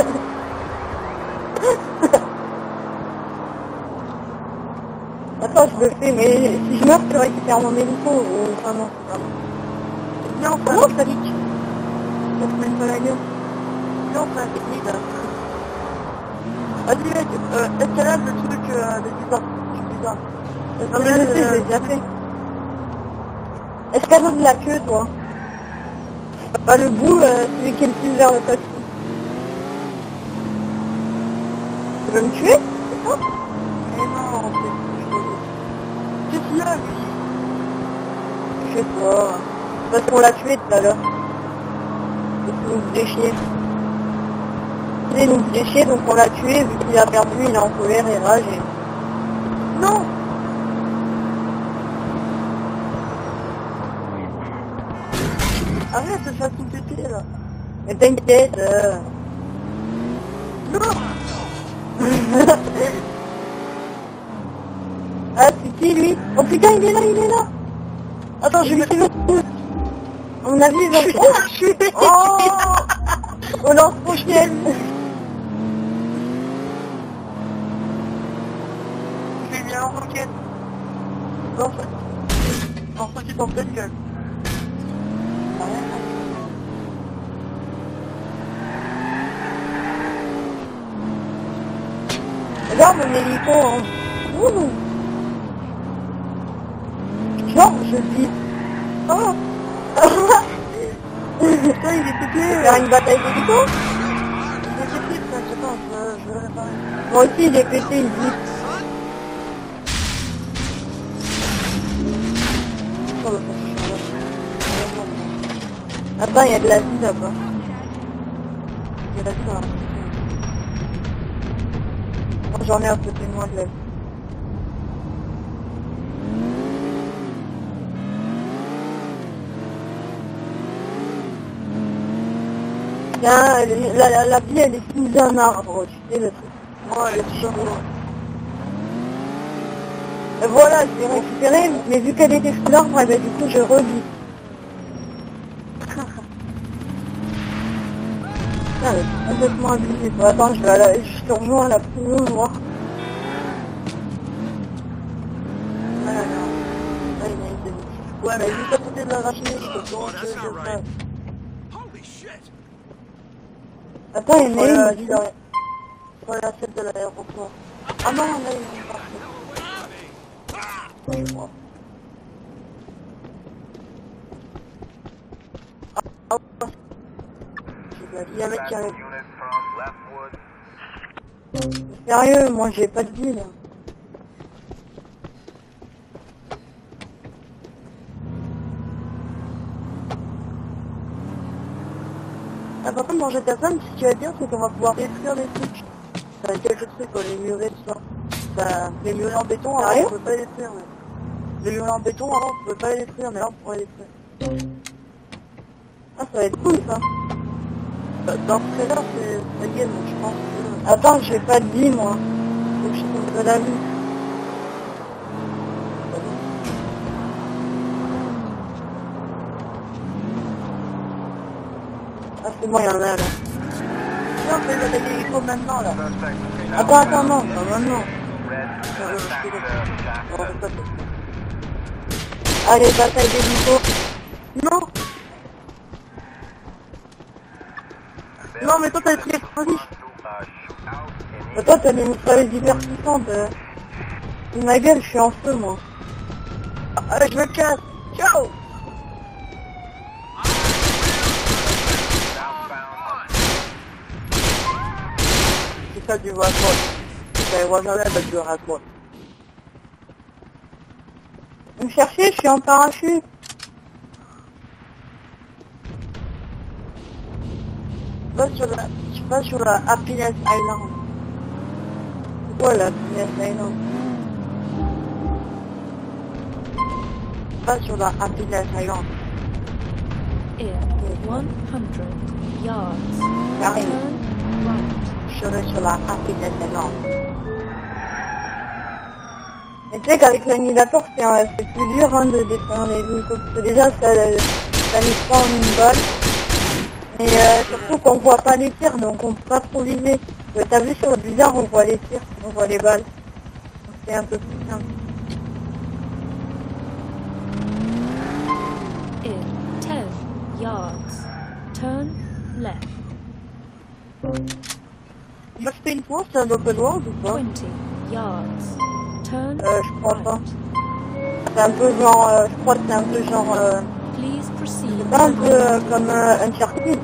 Attends, je le fais, mais si je meurs, tu récupères mon hélico, ou... Enfin non, c'est pas bon. Viens, on fait Non, ça pique. Ça te mène pas la gueule. Viens, on fait un technique, là. Vas-y, mec, escalade le truc des bizarres. Non mais je sais, je l'ai déjà fait. Escalade de la queue, toi. Pas le bout, celui qui est le plus vers le taxi. Tu veux me tuer? C'est ça? Mais non, qu'est-ce qu'il y a, lui? Je sais pas. Parce qu'on l'a tué tout à l'heure. Il nous faisait chier. Il nous faisait chier, donc on l'a tué, vu qu'il a perdu, il est en colère et rage et... Non! Arrête de faire tout péter, là. Mais t'inquiète, Non! Ah, c'est qui, lui? Oh putain, il est là! Attends, je vais tuer le... On a vu, il va... Oh! Au lance-roquette! Je l'ai mis en roquette. Non, en roquette en pleine gueule. Regarde mon hélico, hein. Ouh. Genre, je dis... Oh. Putain, il est pété. Faire une bataille d'hélico? Il est pété, ça, je sais pas, je vais réparer. Moi aussi, il est pété, il dit... Oh, le fond, Attends, il y a de la vie là-bas. il y a la vie dans la roquette. J'en ai un peu de moi de la vie. La vie, elle est sous un arbre, tu sais, le truc. Moi, elle est toujours loin. Et voilà, je l'ai récupérée, mais vu qu'elle était sous l'arbre, eh ben, du coup, je revis. Ah, elle est complètement abusée. Bon, attends, je te rejoins là, pour voir. Ouais, non. Ouais, il y a une demi. Ouais, mais juste à côté de la rachine, je peux pas. Holy shit! Attends, il y en a Voilà, une. dis dans voilà, celle de l'aéroport. Ah non, là, ils sont partis. Je crois. Il y a un mec qui arrive. Sérieux, moi j'ai pas de vie là. Ah, par contre, dans GTA 5, ce qui va bien, c'est qu'on va pouvoir détruire les trucs. Quelques trucs, quoi, les murets, tout ça. Les murets en béton, avant, on peut pas les détruire, mais... Les murets en béton, avant, on peut pas les détruire, mais là, on pourrait les détruire. Ah, ça va être cool ça. Dans ce trailer, c'est game, donc je pense que... Attends, j'ai pas de vie moi. Faut que je trouve de la vie. Ah, c'est bon, il y en a là. Non, on fait les attaquer l'hélico maintenant, là. Attends, non, pas maintenant. Allez, bataille d'hélico. Non. Non, mais toi, t'as pris l'explosif. Mais toi, t'as des mitrailleuses divertissantes. De ma gueule, je suis en feu, moi. Allez, je me casse. Ciao. C'est ça du Rasmod. C'est un jamais avec du Rasmod. Vous me cherchez, je suis en parachute. Je passe sur la Happiness Island. C'est quoi la Happiness Island? Je passe sur la Happiness Island. In 100 yards. J'arrive. Turn right. Je serai sur la Happiness Island. Mais tu sais qu'avec l'annihilator, c'est plus dur hein, de détruire les hélicos. Parce que déjà, ça n'est pas en une balle. Et surtout qu'on voit pas les tirs, donc on peut pas trop viser. T'as vu sur le bizarre, on voit les tirs, on voit les balles. Donc c'est un peu plus simple. In 10 yards. Turn left. Moi, je fais une fois, c'est un open world ou pas? 20 yards. Turn Je crois pas. right. C'est un peu genre, je crois que c'est un peu genre, Please proceed. c'est pas un peu comme Uncharted.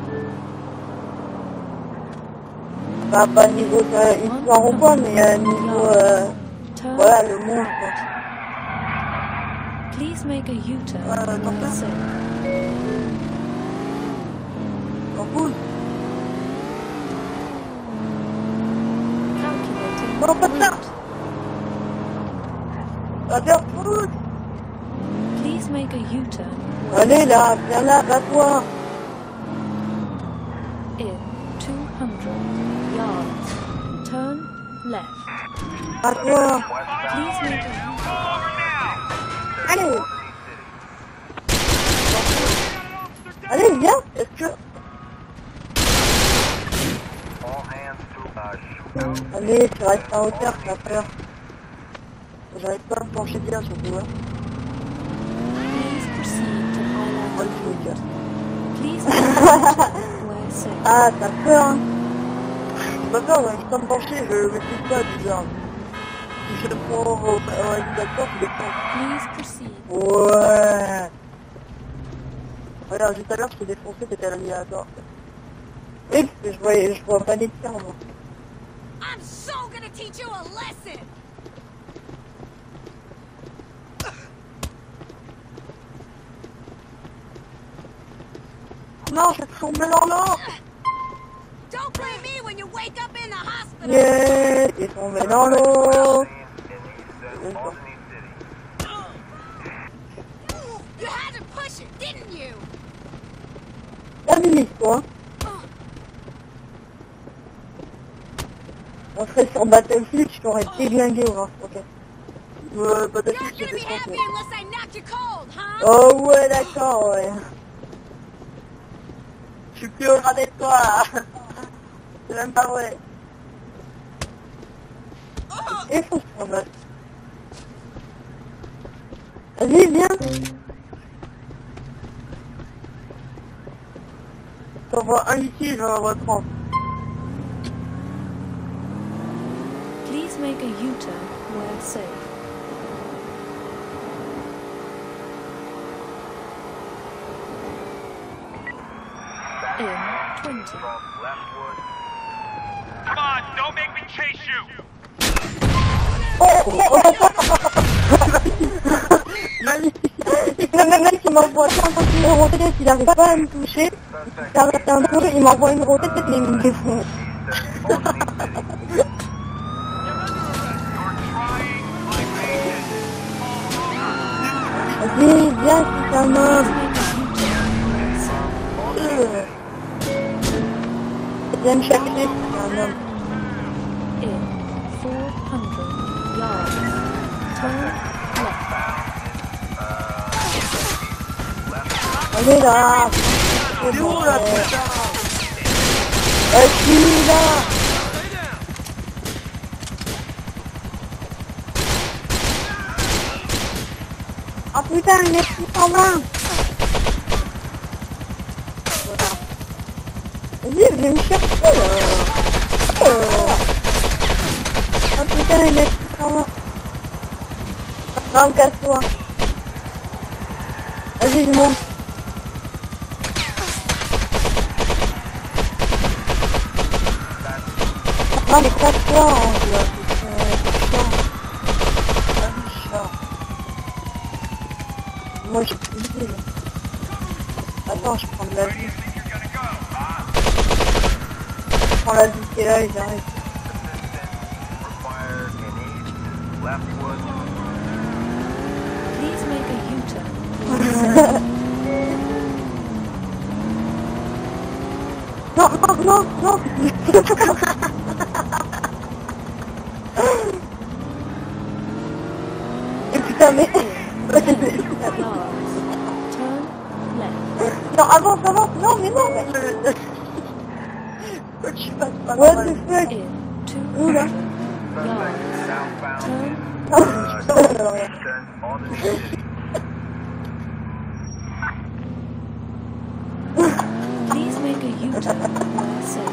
Pas niveau histoire ou quoi, mais niveau, Turn voilà, le monde quoi. Please make a U-turn. non, when ça. safe. En cool. Calculating Non, pas ça. route. Attends, foot. Please make a U-turn. Allez là, viens là, bats-toi. In 200 yards. Turn left. Bats-toi. Please make a U-turn. Allez. Allez, viens. Est-ce que... Allez, tu restes en hauteur, t'as peur. J'arrive pas à me pencher bien sur toi. Please proceed to Highland Moi, je Road. me casse. Please make a U-turn where safe. Ah, t'as peur, hein. J'ai pas peur, j'arrive pas à me pencher, je maîtrise pas, bizarre. Si je le prends au réalisateur, je le prends. Please proceed. Ouais. Regarde, juste à l'heure, je t'ai défoncé, t'étais à l'animateur. Oui, parce que je vois pas les tirs, moi. I'm so gonna teach you a lesson! Non, je vais tomber dans l'eau. Don't blame me when you wake up in the hospital! Yeah, t'es tombé dans l'eau. You had to push it, didn't you? T'as vu l'histoire? On serait sur Battlefield, je t'aurais déglingué au lance-roquette. Peut-être You're que gonna be j'étais happy français. unless I knock you cold, huh? Oh ouais, d'accord, ouais. Je suis plus au gradé de toi. C'est même pas vrai. Et faut se prendre. Vas-y, viens. T'en vois un ici, je vais en reprendre. Please make a U-turn where safe. In 20. Come on, don't make me chase you. Le même mec qui m'envoie 50 000 roquettes, il n'arrive pas à me toucher. Il m'envoie une roquette et il me défonce. Vas-y, viens, c'est un homme. Viens me chercher, c'est un homme. In 400 yards. Turn left. Allez là. C'est où là, putain? Je suis là. Oh putain, il est plus en main. Vas-y, viens me chercher là. Oh putain, il est plus en main. Non, casse-toi. Vas-y, je monte. Non, mais casse-toi, hein, là. Moi, je suis ici. Attends, je prends de la vie. Je prends la vie qui est là et j'arrête. Please make a U-turn. Non, non, non, non. Et putain, mais... Yards. Turn left. Non, avance, avance. Non, mais non, mais... Pourquoi tu passes pas What mal? the fuck? In Où là? 200 yards. Turn Please make a U-turn where safe.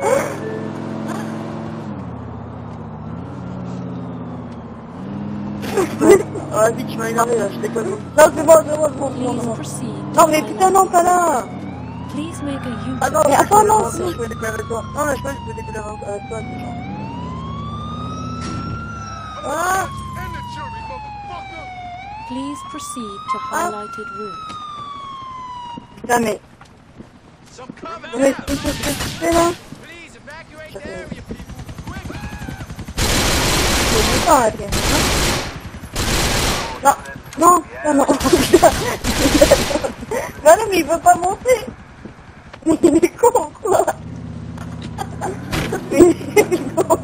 Vas-y, tu m'as énervé là, je déconne. Non, c'est bon, c'est bon, c'est bon, c'est Please bon. proceed. Non, mais putain, non, pas là. Please make a U-turn. Ah non, Mais attends, non, je peux décoller avec toi. Non, mais je peux décoller avec toi, c'est genre. Ah! Please proceed to highlighted route. Putain, mais... Some cover. Mais qu'est-ce que tu fais là? Please evacuate the area, people. Quick. C'est du temps, là, bien. Non, non, non, non. Non, non, mais il veut pas monter. Mais il est con, quoi. Mais il est con.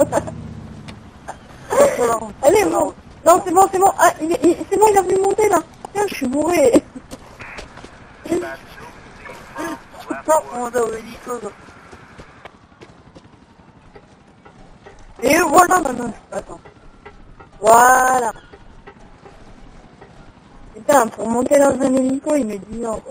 Allez, bon. Non, c'est bon, c'est bon. Ah, c'est bon, il a voulu monter, là. Tiens, je suis bourré. Non, on a l'hélico. Et voilà, maintenant. Attends. Voilà. Putain, pour monter dans un hélico, il met 10 ans.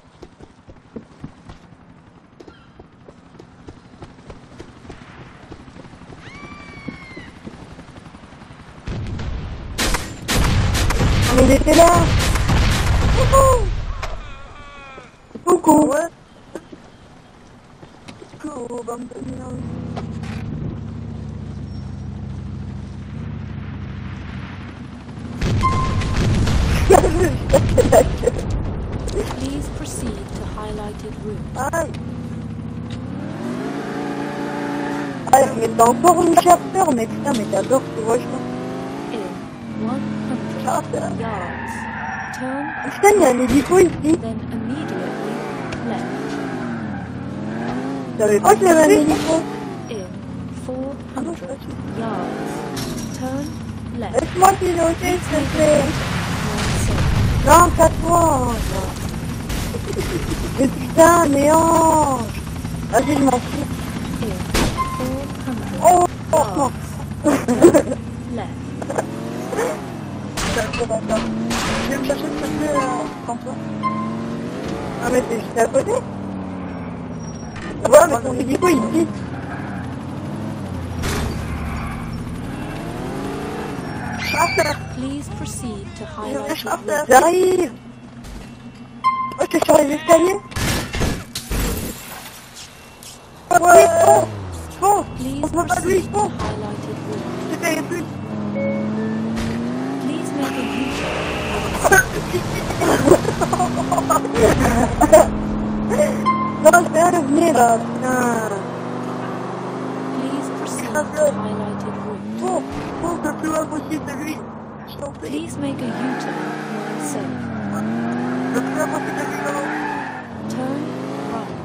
Mais il était là. Coucou. Coucou. Ouais. Coucou, bande de mineurs. Please proceed to highlighted route. Aïe. Ah, mais t'as encore une chapter, mais putain, mais j'adore ce vachement. In 100 yards. Turn, Putain, il y a un hélico ici. then immediately left. Je savais pas qu'il y avait un hélico. In 400 yards. Turn left. Laisse-moi piloter, s'il te plaît. Where safe. Non, casse-toi. Mais putain, mais ange. Vas-y, je m'en fous. In 400 Oh, oh, non. left. Viens me chercher, s'il te plaît, François. Ah, mais c'est juste à côté. Ouais, mais ton hélico, il dit. Please proceed to highlighted route. J'arrive. Oh, je suis sur les escaliers. Ouais, fonce. Please On peut pas lui, proceed to fonce. highlighted route. C'est fait, plus. Please make a U-turn. Non, je vais revenir là, putain. Please proceed to highlighted route. Fonce le plus loin possible de lui. Je t'en prie. Please make a U-turn when safe. Le plus loin possible de lui, maman. Turn right.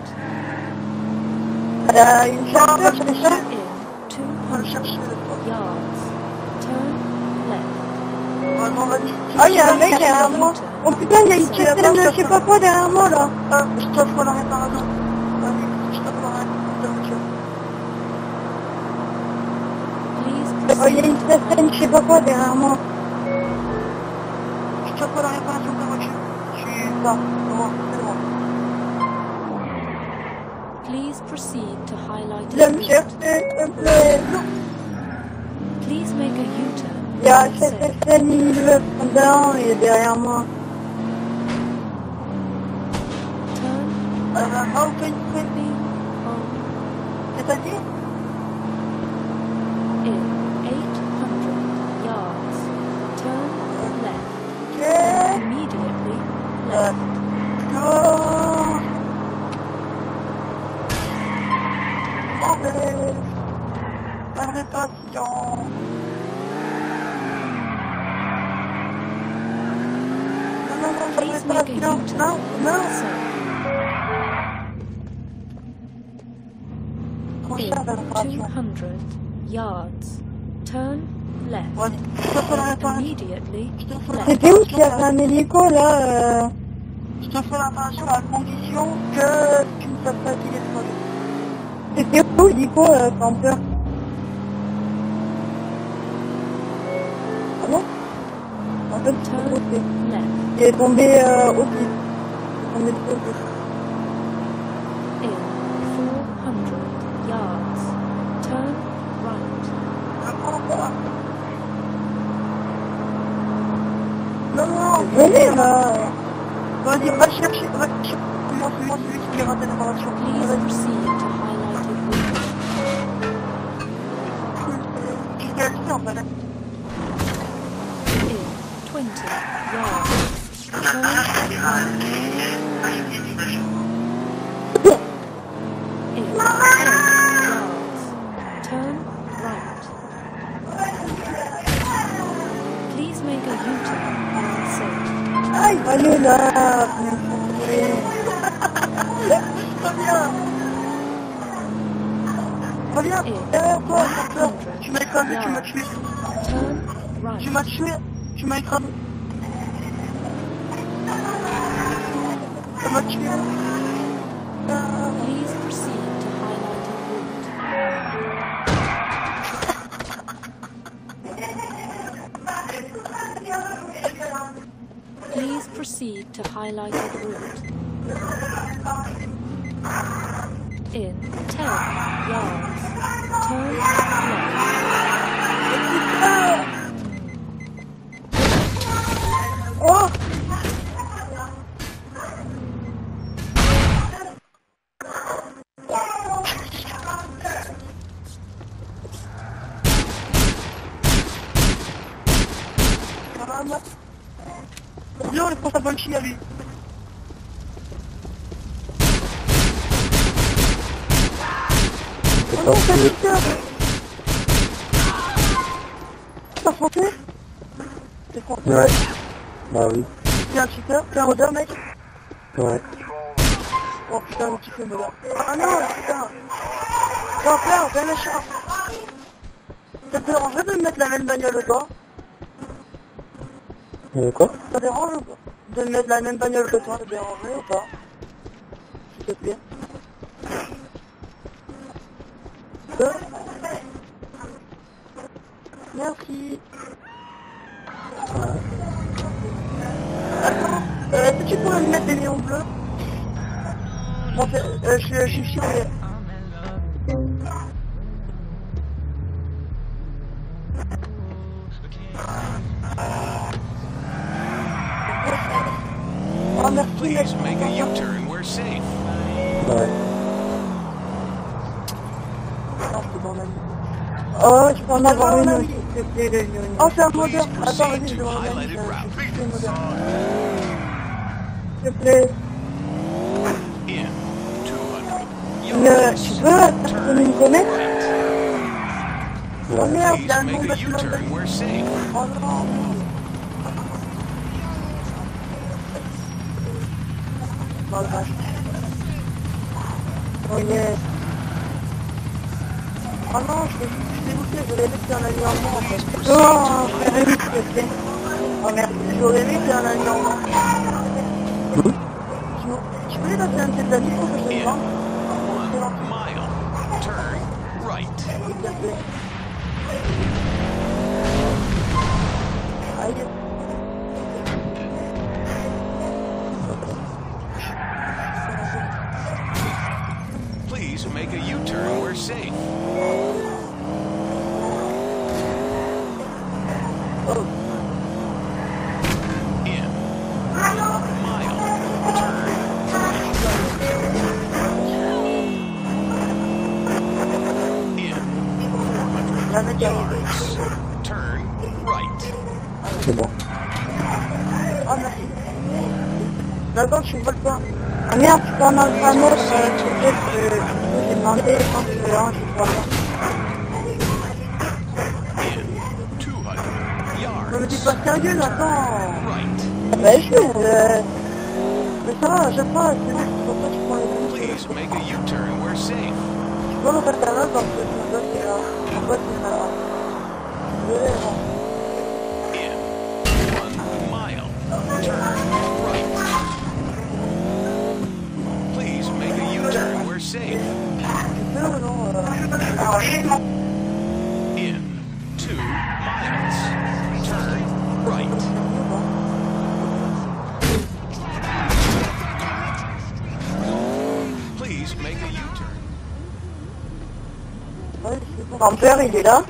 Une chargeur, c'est ça? In On va le 200 chercher, le fois. yards. Turn left. Vraiment, vas-y. Ah, il y a un mec derrière moi. Oh putain, il y a une chaîne de je sais pas quoi derrière moi là. Ah, je t'offre la réparation. Vas-y, je t'offre la réparation. Please Oh, il y a proceed une chaîne je sais pas quoi derrière moi. Je t'offre la réparation de ta voiture. Je suis là, c'est moi, c'est moi. Please proceed to Viens highlighted me route. chercher, s'il te plaît. Please make a U-turn Il y a when cette safe. chaîne, il veut dedans, il est derrière moi. Turn Non, fais une frais. be on C'est-à-dire in 800 yards. Turn left. Ok. Immediately left. Go. Mauvais. La réparation. Non, la Please make a réparation. U-turn Non, when non. safe. Trop In cher la réparation. 200 yards. Turn left. Ouais, je t'offre la réparation. Immediately Je t'offre la left. C'était où qu'il y avait un hélico là Je te fais la réparation à condition que tu ne fasses pas qu'il est crevé. C'était où l'hélico campeur? Ah bon? En fait, c'est Turn côté. left. Il est tombé aussi. Il est tombé de côté. In 400 yards. Turn right. Je prends pas. Non, non, Venez là. vas-y, va chercher. Moi, c'est celui qui a raté la réparation. Please proceed to highlighted route. Qu'est-ce qu'il a dit en fait? In 20 yards. Turn right. In 10 yards. Turn right. Please make a U-turn when safe. Aïe, allez là. Reviens. Reviens, derrière toi, chanteur. Tu m'as écrasé, tu m'as tué. Turn right. Tu m'as tué, tu m'as écrasé. Ça m'a tué. Please proceed to highlighted route. Please proceed to highlighted route. In 10 yards. Turn left. Oh! Viens, on les prend sa bonne chine à lui. Oh non, c'est un cheater. T'as foncé? T'es foncé? Ouais. Bah oui. T'es un cheater? T'es un modeur, mec? Ouais. Oh putain, mon petit peu modeur. Ah non, putain. Oh frère, t'es méchant. Ça te dérangerait de me mettre la même bagnole que toi? Quoi? Ça dérange ou pas? De me mettre la même bagnole que toi, ça te dérangerait ou pas? S'il te plaît. Merci. Attends, est-ce que tu pourrais me mettre des néons bleus? Bon, je suis chiant, mais... Oh, merci, Please make a U-turn. We're safe. Ouais. mon ami. Oh, je peux en avoir bon, une ami. aussi, s'il te plaît, le lion. Oh, c'est un modeur. Please Attends, vas-y, proceed je to demande un ami. highlighted route. C'est un modeur. S'il te plaît. In 200 Tu yards. peux faire une comète? Oh merde, il y Please a un make bon a bâtiment. U-turn where safe. Oh non. Oh la vache. Oh yes. Oh non, je suis dégoûté, j'aurais aimé qu'il y ait un alignement en fait. Non, faire une, s'il te plaît. Oh merde, j'aurais aimé qu'il y ait un alignement. Tu peux lui passer un de amis pour que je te In demande 1 mile. Turn right. s'il te plaît. Aïe. Please make a U-turn where safe. In 1 mile. Turn in 400 La mec arrive. yards. Turn right. C'est bon. Oh merci. D'accord, je ne vole pas. Ah merde, tu peux en avoir un autre, s'il te plaît, parce que j'ai demandé quand tu veux un, je crois pas. In 200 Ne me dis yards. pas sérieux, attends. Right. Bah, je Mais ça va, j'aime pas, c'est bon, c'est pour ça que je prends les amis. Please make a U-turn where safe. Tu peux me faire ta main parce que mon pote est là. Mon pote est là. Désolé, bon. In 1 mile. Turn right. Please make a U-turn where safe. Tu peux ou non In 2 miles. Turn right. Please make a U-turn. Ouais, c'est bon. Mon père, il est là.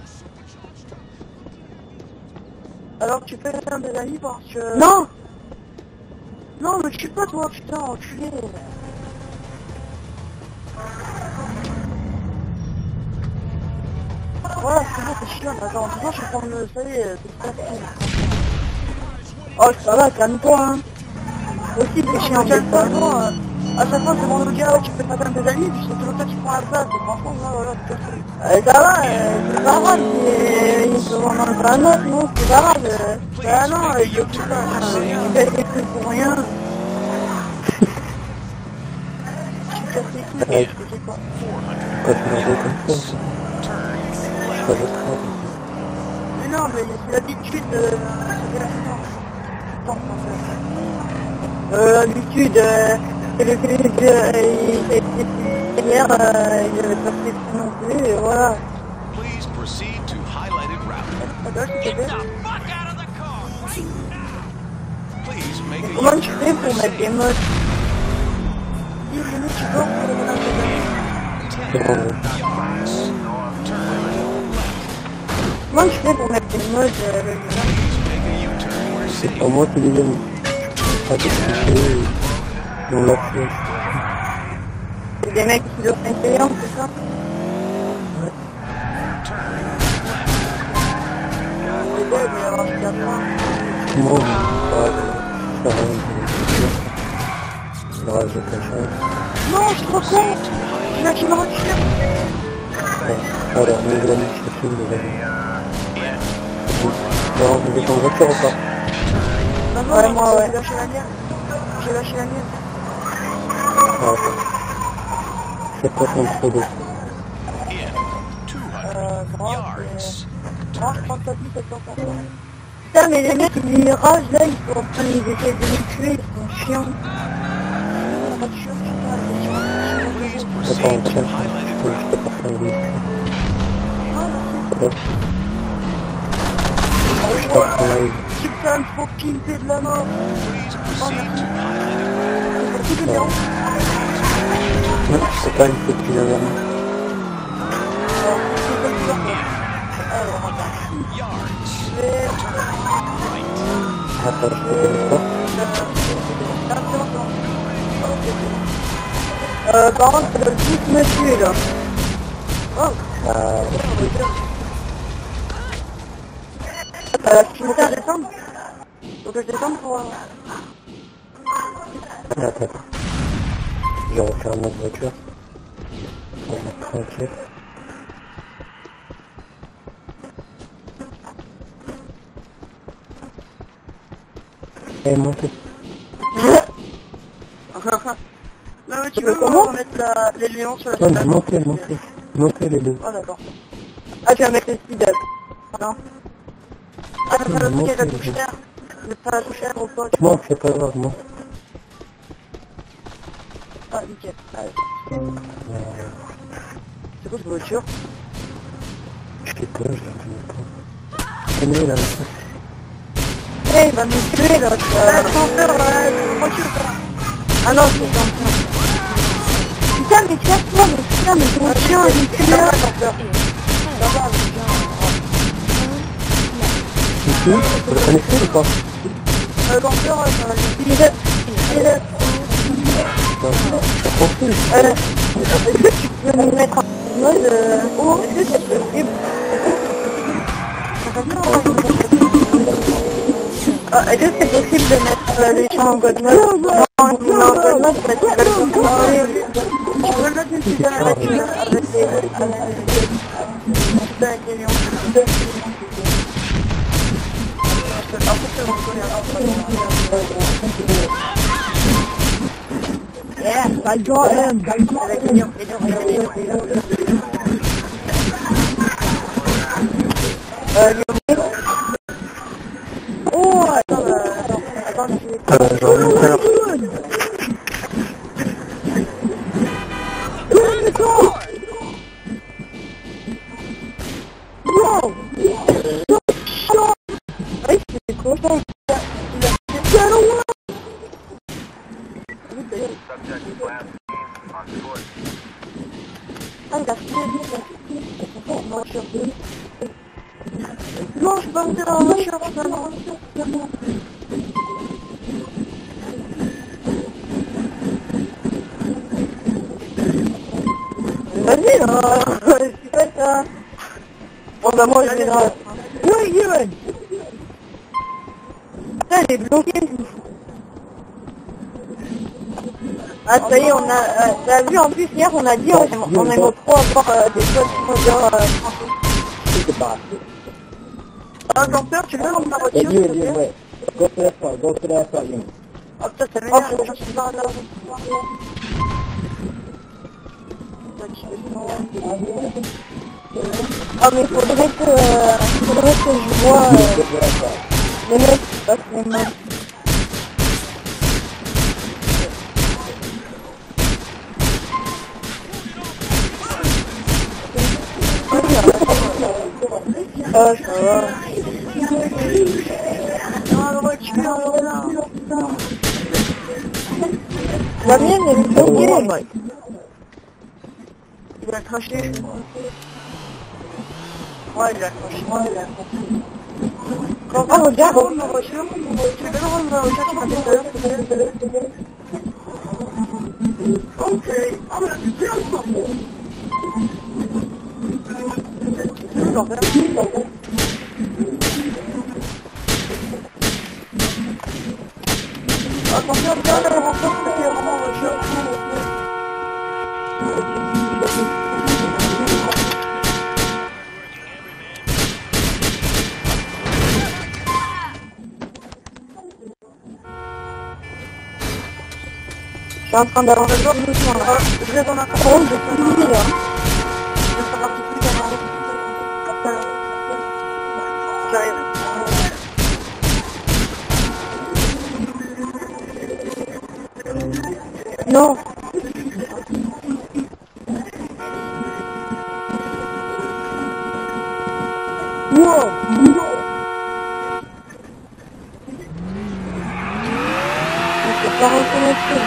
Alors tu fais un des amis parce que... Non. Non, mais je suis pas toi, putain, enculé. Voilà, c'est bon, c'est chiant, attends, tu vois, je vais prendre le... Ça y est, c'est facile. Oh, ça va, calme-toi, hein. Aussi, c'est chiant, Quelle c'est fois, pas. non, à chaque fois, c'est mon gars, ouais, tu fais pas un des amis, puis c'est toujours toi qui prends la place, et franchement, là, voilà, c'est cassé. Ça va, c'est pas grave, mais il faut en enlever un autre, non, c'est pas grave. Ah non, il est tout ça, Il fait des trucs pour rien. tu casses les couilles, je sais pas. 400 Quand tu m'as comme ça, turn ça left. va être grave. Mais non, mais c'est l'habitude de... C'est la finance. Attends, L'habitude, c'est le fait qu'il fait des premières, il avait pas fait ça non plus, et voilà. Please proceed to highlighted route. Attends, s'il te plaît. Fuck out of the car right now. Please make a Comment tu U-turn fais pour where mettre des safe. modes? Dis, le mec, tu dors pour le mettre un des amis. 10 C'est bon. yards. Turn left. Comment tu fais pour mettre des modes Please make a U-turn where C'est safe. pas moi qui les aime. Ah, c'est que on l'a fait. C'est des mecs qui le font payant, c'est ça? Turn C'est dead, mais alors, je garde pas. Moi, ça va, je cache. Non, je suis trop con. Il y en a qui me retirent. Alors, mes amis, je te filme les amis. Alors, vous êtes en voiture ou pas? Non, non, Ouais, moi, ouais. J'ai lâché la mienne. J'ai lâché la mienne. Ah, ok. C'est pas ton trop d'eau. in 200 Moi, yards. moi, je prends ta vie, c'est pas ça. Putain, mais les mecs, ils ragent là, ils sont en train, ils essaient de nous tuer, ils sont chiants. La voiture, putain, elle est sur la Please voiture. proceed Attends, to tiens, highlighted je route. te porte un livre. Ah, merci. C'est bon. Je porte un livre. Putain, faut pimper de la mort. Please proceed to highlighted route. C'est beaucoup de merde. Non, c'est pas une petite dernière. C'est comme ça. Alors, attends. Yards. Je vais... Right. Attends, je te connais pas. Par contre, le bus me tue, là. Oh, Tu veux faire descendre? Faut que je descende pour... Attends. Je referme notre voiture. On est tranquille. Et montez. Non mais tu veux comment mettre les lions sur la Non, table? montez les deux. Oh d'accord. Ah tu vas mettre les speed up. Non. Ah mais ça va piquer la touche R. Mais pas la touche R ou pas. Monte, c'est pas grave, monte. Ah nickel. Allez. C'est quoi cette voiture? Je sais pas, je la connais pas. Tenez là. Eh il va nous tuer là. L'ascenseur, voiture. Ah non, c'est l'ascenseur. Putain mais casse-toi, mais ton chien il est tué là. Ici, vous le connaissez ou pas? L'ascenseur, il est... C'est confus. Tu peux me mettre en mode... est-ce que c'est possible? Est-ce que c'est possible de mettre les champs en god mode? Non, en god mode, parce que tu peux le mettre une petite avec les lions. Yeah, I got him. Avec les lions. Oh, attends, J'en ai peur. wow. Oui, c'est cochon. Ah, il a fait non, je peux pas monter dans la voiture, finalement. Vas-y, là. C'est pas ça. Bon, bah, moi, je vais dans la... Oui, Ewan. Putain, elle est bloquée. Ah, ça y est, on a... t'as vu, en plus, hier, on a dit, on aimerait trop avoir des choses qui sont C'est pas. Ah, Jean-Pierre, tu veux dans ta voiture, s'il te plaît? Ouais. Go to the front, Young. Ah, putain, ça m'énerve, je suis pas là. Ah, mais faudrait que je vois les mecs qui passent les mains. Ah, ça va. Ah, la voiture, là. La mienne, elle est bloquée. Il a craché. Ouais, il a craché. Quand regarde ma voiture. Tu peux rendre ma voiture, tu m'as fait peur, s'il te plaît. Ok. Ah, mais c'est bien, ça. Attention, regarde la rencontre, c'est vraiment en voiture. Je suis en train d'avancer doucement là. Je vais dans la contrôle, je suis ici là. Je vais savoir si plus avant. J'arrive. Non. Wow. Je peux pas reconnecter.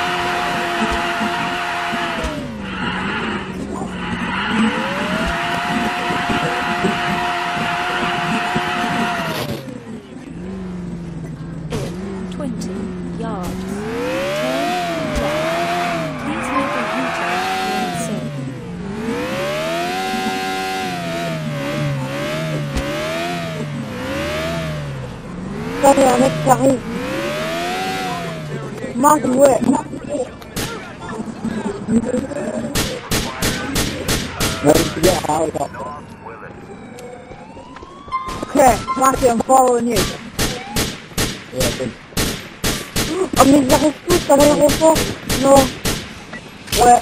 In 20 yards. Turn left. Please make a U-turn when safe. un mec qui arrive. Marc, ouais. Okay, Marc, I'm following you. Oh, mais ils arrivent tous à l'aéroport. Non. Ouais.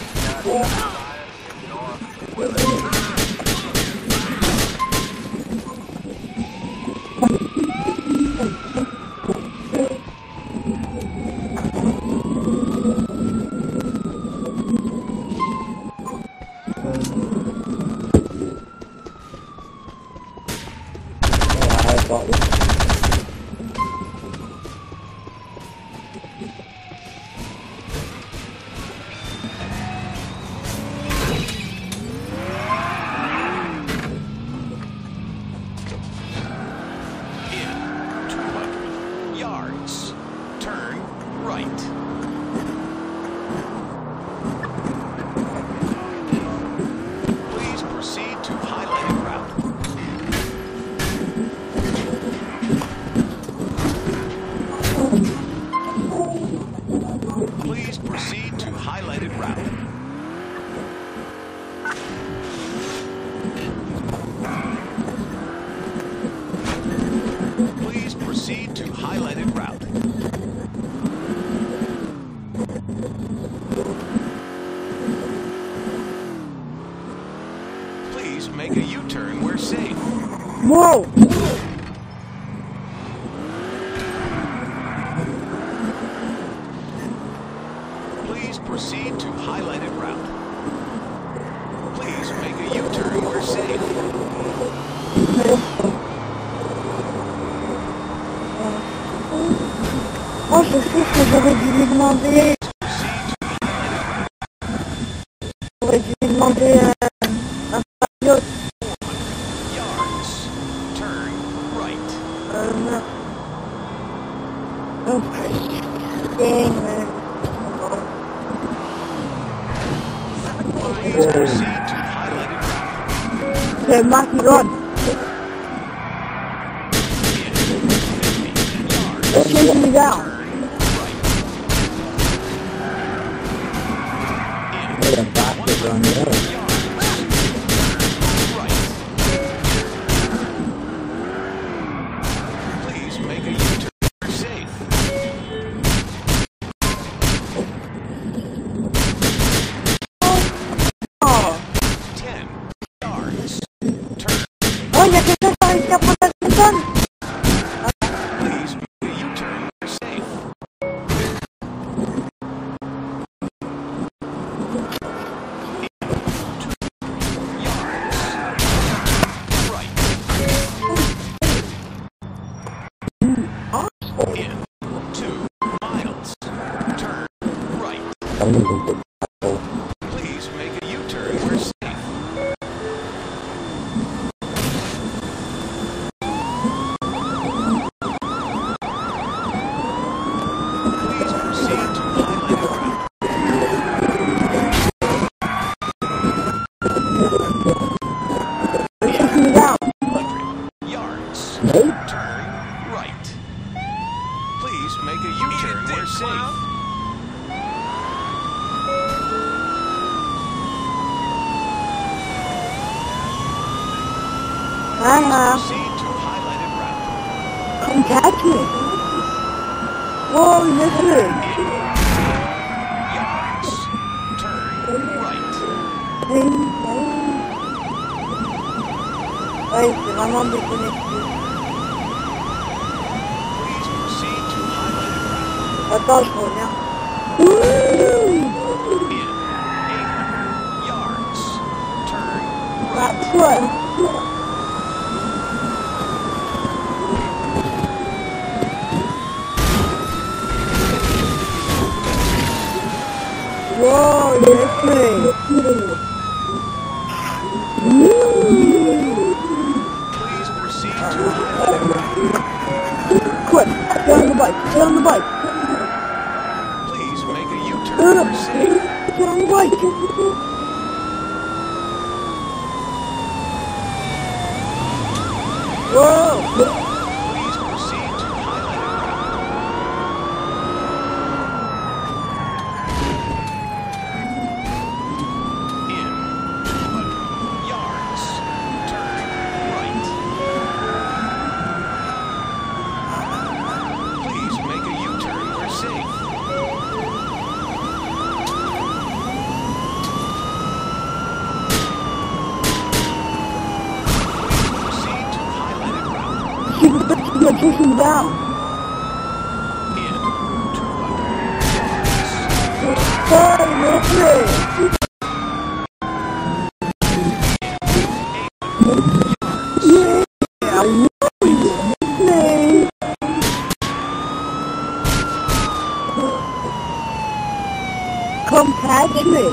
In 200 yards, turn right. Please proceed to highlighted route. Please proceed to highlighted route. Please proceed to highlighted route. Please make a U-turn where safe. Whoa! Please proceed to highlighted route. Please make a U-turn where safe. Oh, je sais que j'aurais dû lui demander... J'aurais dû lui demander un pilote. Yards, turn right. Non. Oh, dang, man. Please proceed to highlighted route. Okay, Mark, you run. They're chasing me down. Please make a U-turn where safe. Oh, 10 yards, turn. oh, il y a quelqu'un qui arrive à prendre la personne. Please make a U-turn where safe. In 2 miles, turn right. Please make a U-turn where safe. Please proceed to highlighted route. They're chasing me down. 100 yards, turn right. Please make a U-turn where safe. Haha, Proceed to highlighted route. come catch me. Whoa, you missed me. Yards, turn right. Ouais, c'est vraiment déconnecté. Please proceed to highlighted route. Attends, je reviens. In 800 yards, turn Ah, right. toi. Whoa, you missed me. Please proceed to highlighted route. Quick, get on the bike, get on the bike. Please make a No, U-turn no, where safe. get on the bike. Whoa. Please proceed to highlighted route. You're pushing down. In 200 yards. Sorry, Mercury. Come catch me.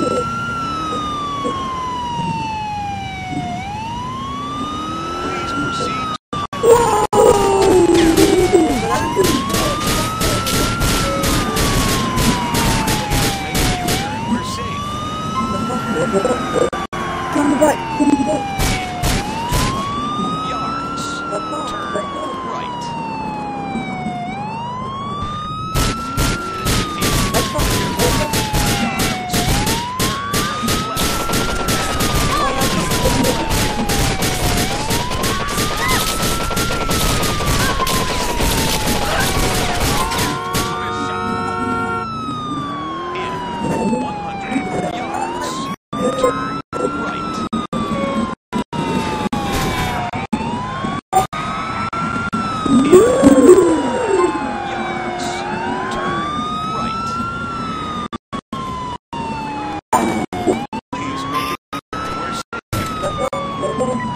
Please proceed make a U-turn where safe. Come back. Yards. Turn right. In 100 yards. Turn right. Yards. Turn right. Please make a turn where safe.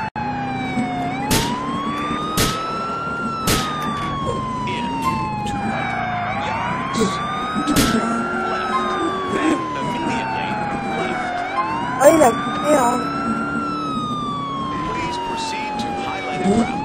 In 200 yards. Turn left. Then immediately left. Oh, il a coupé, hein. Please proceed to highlighted route.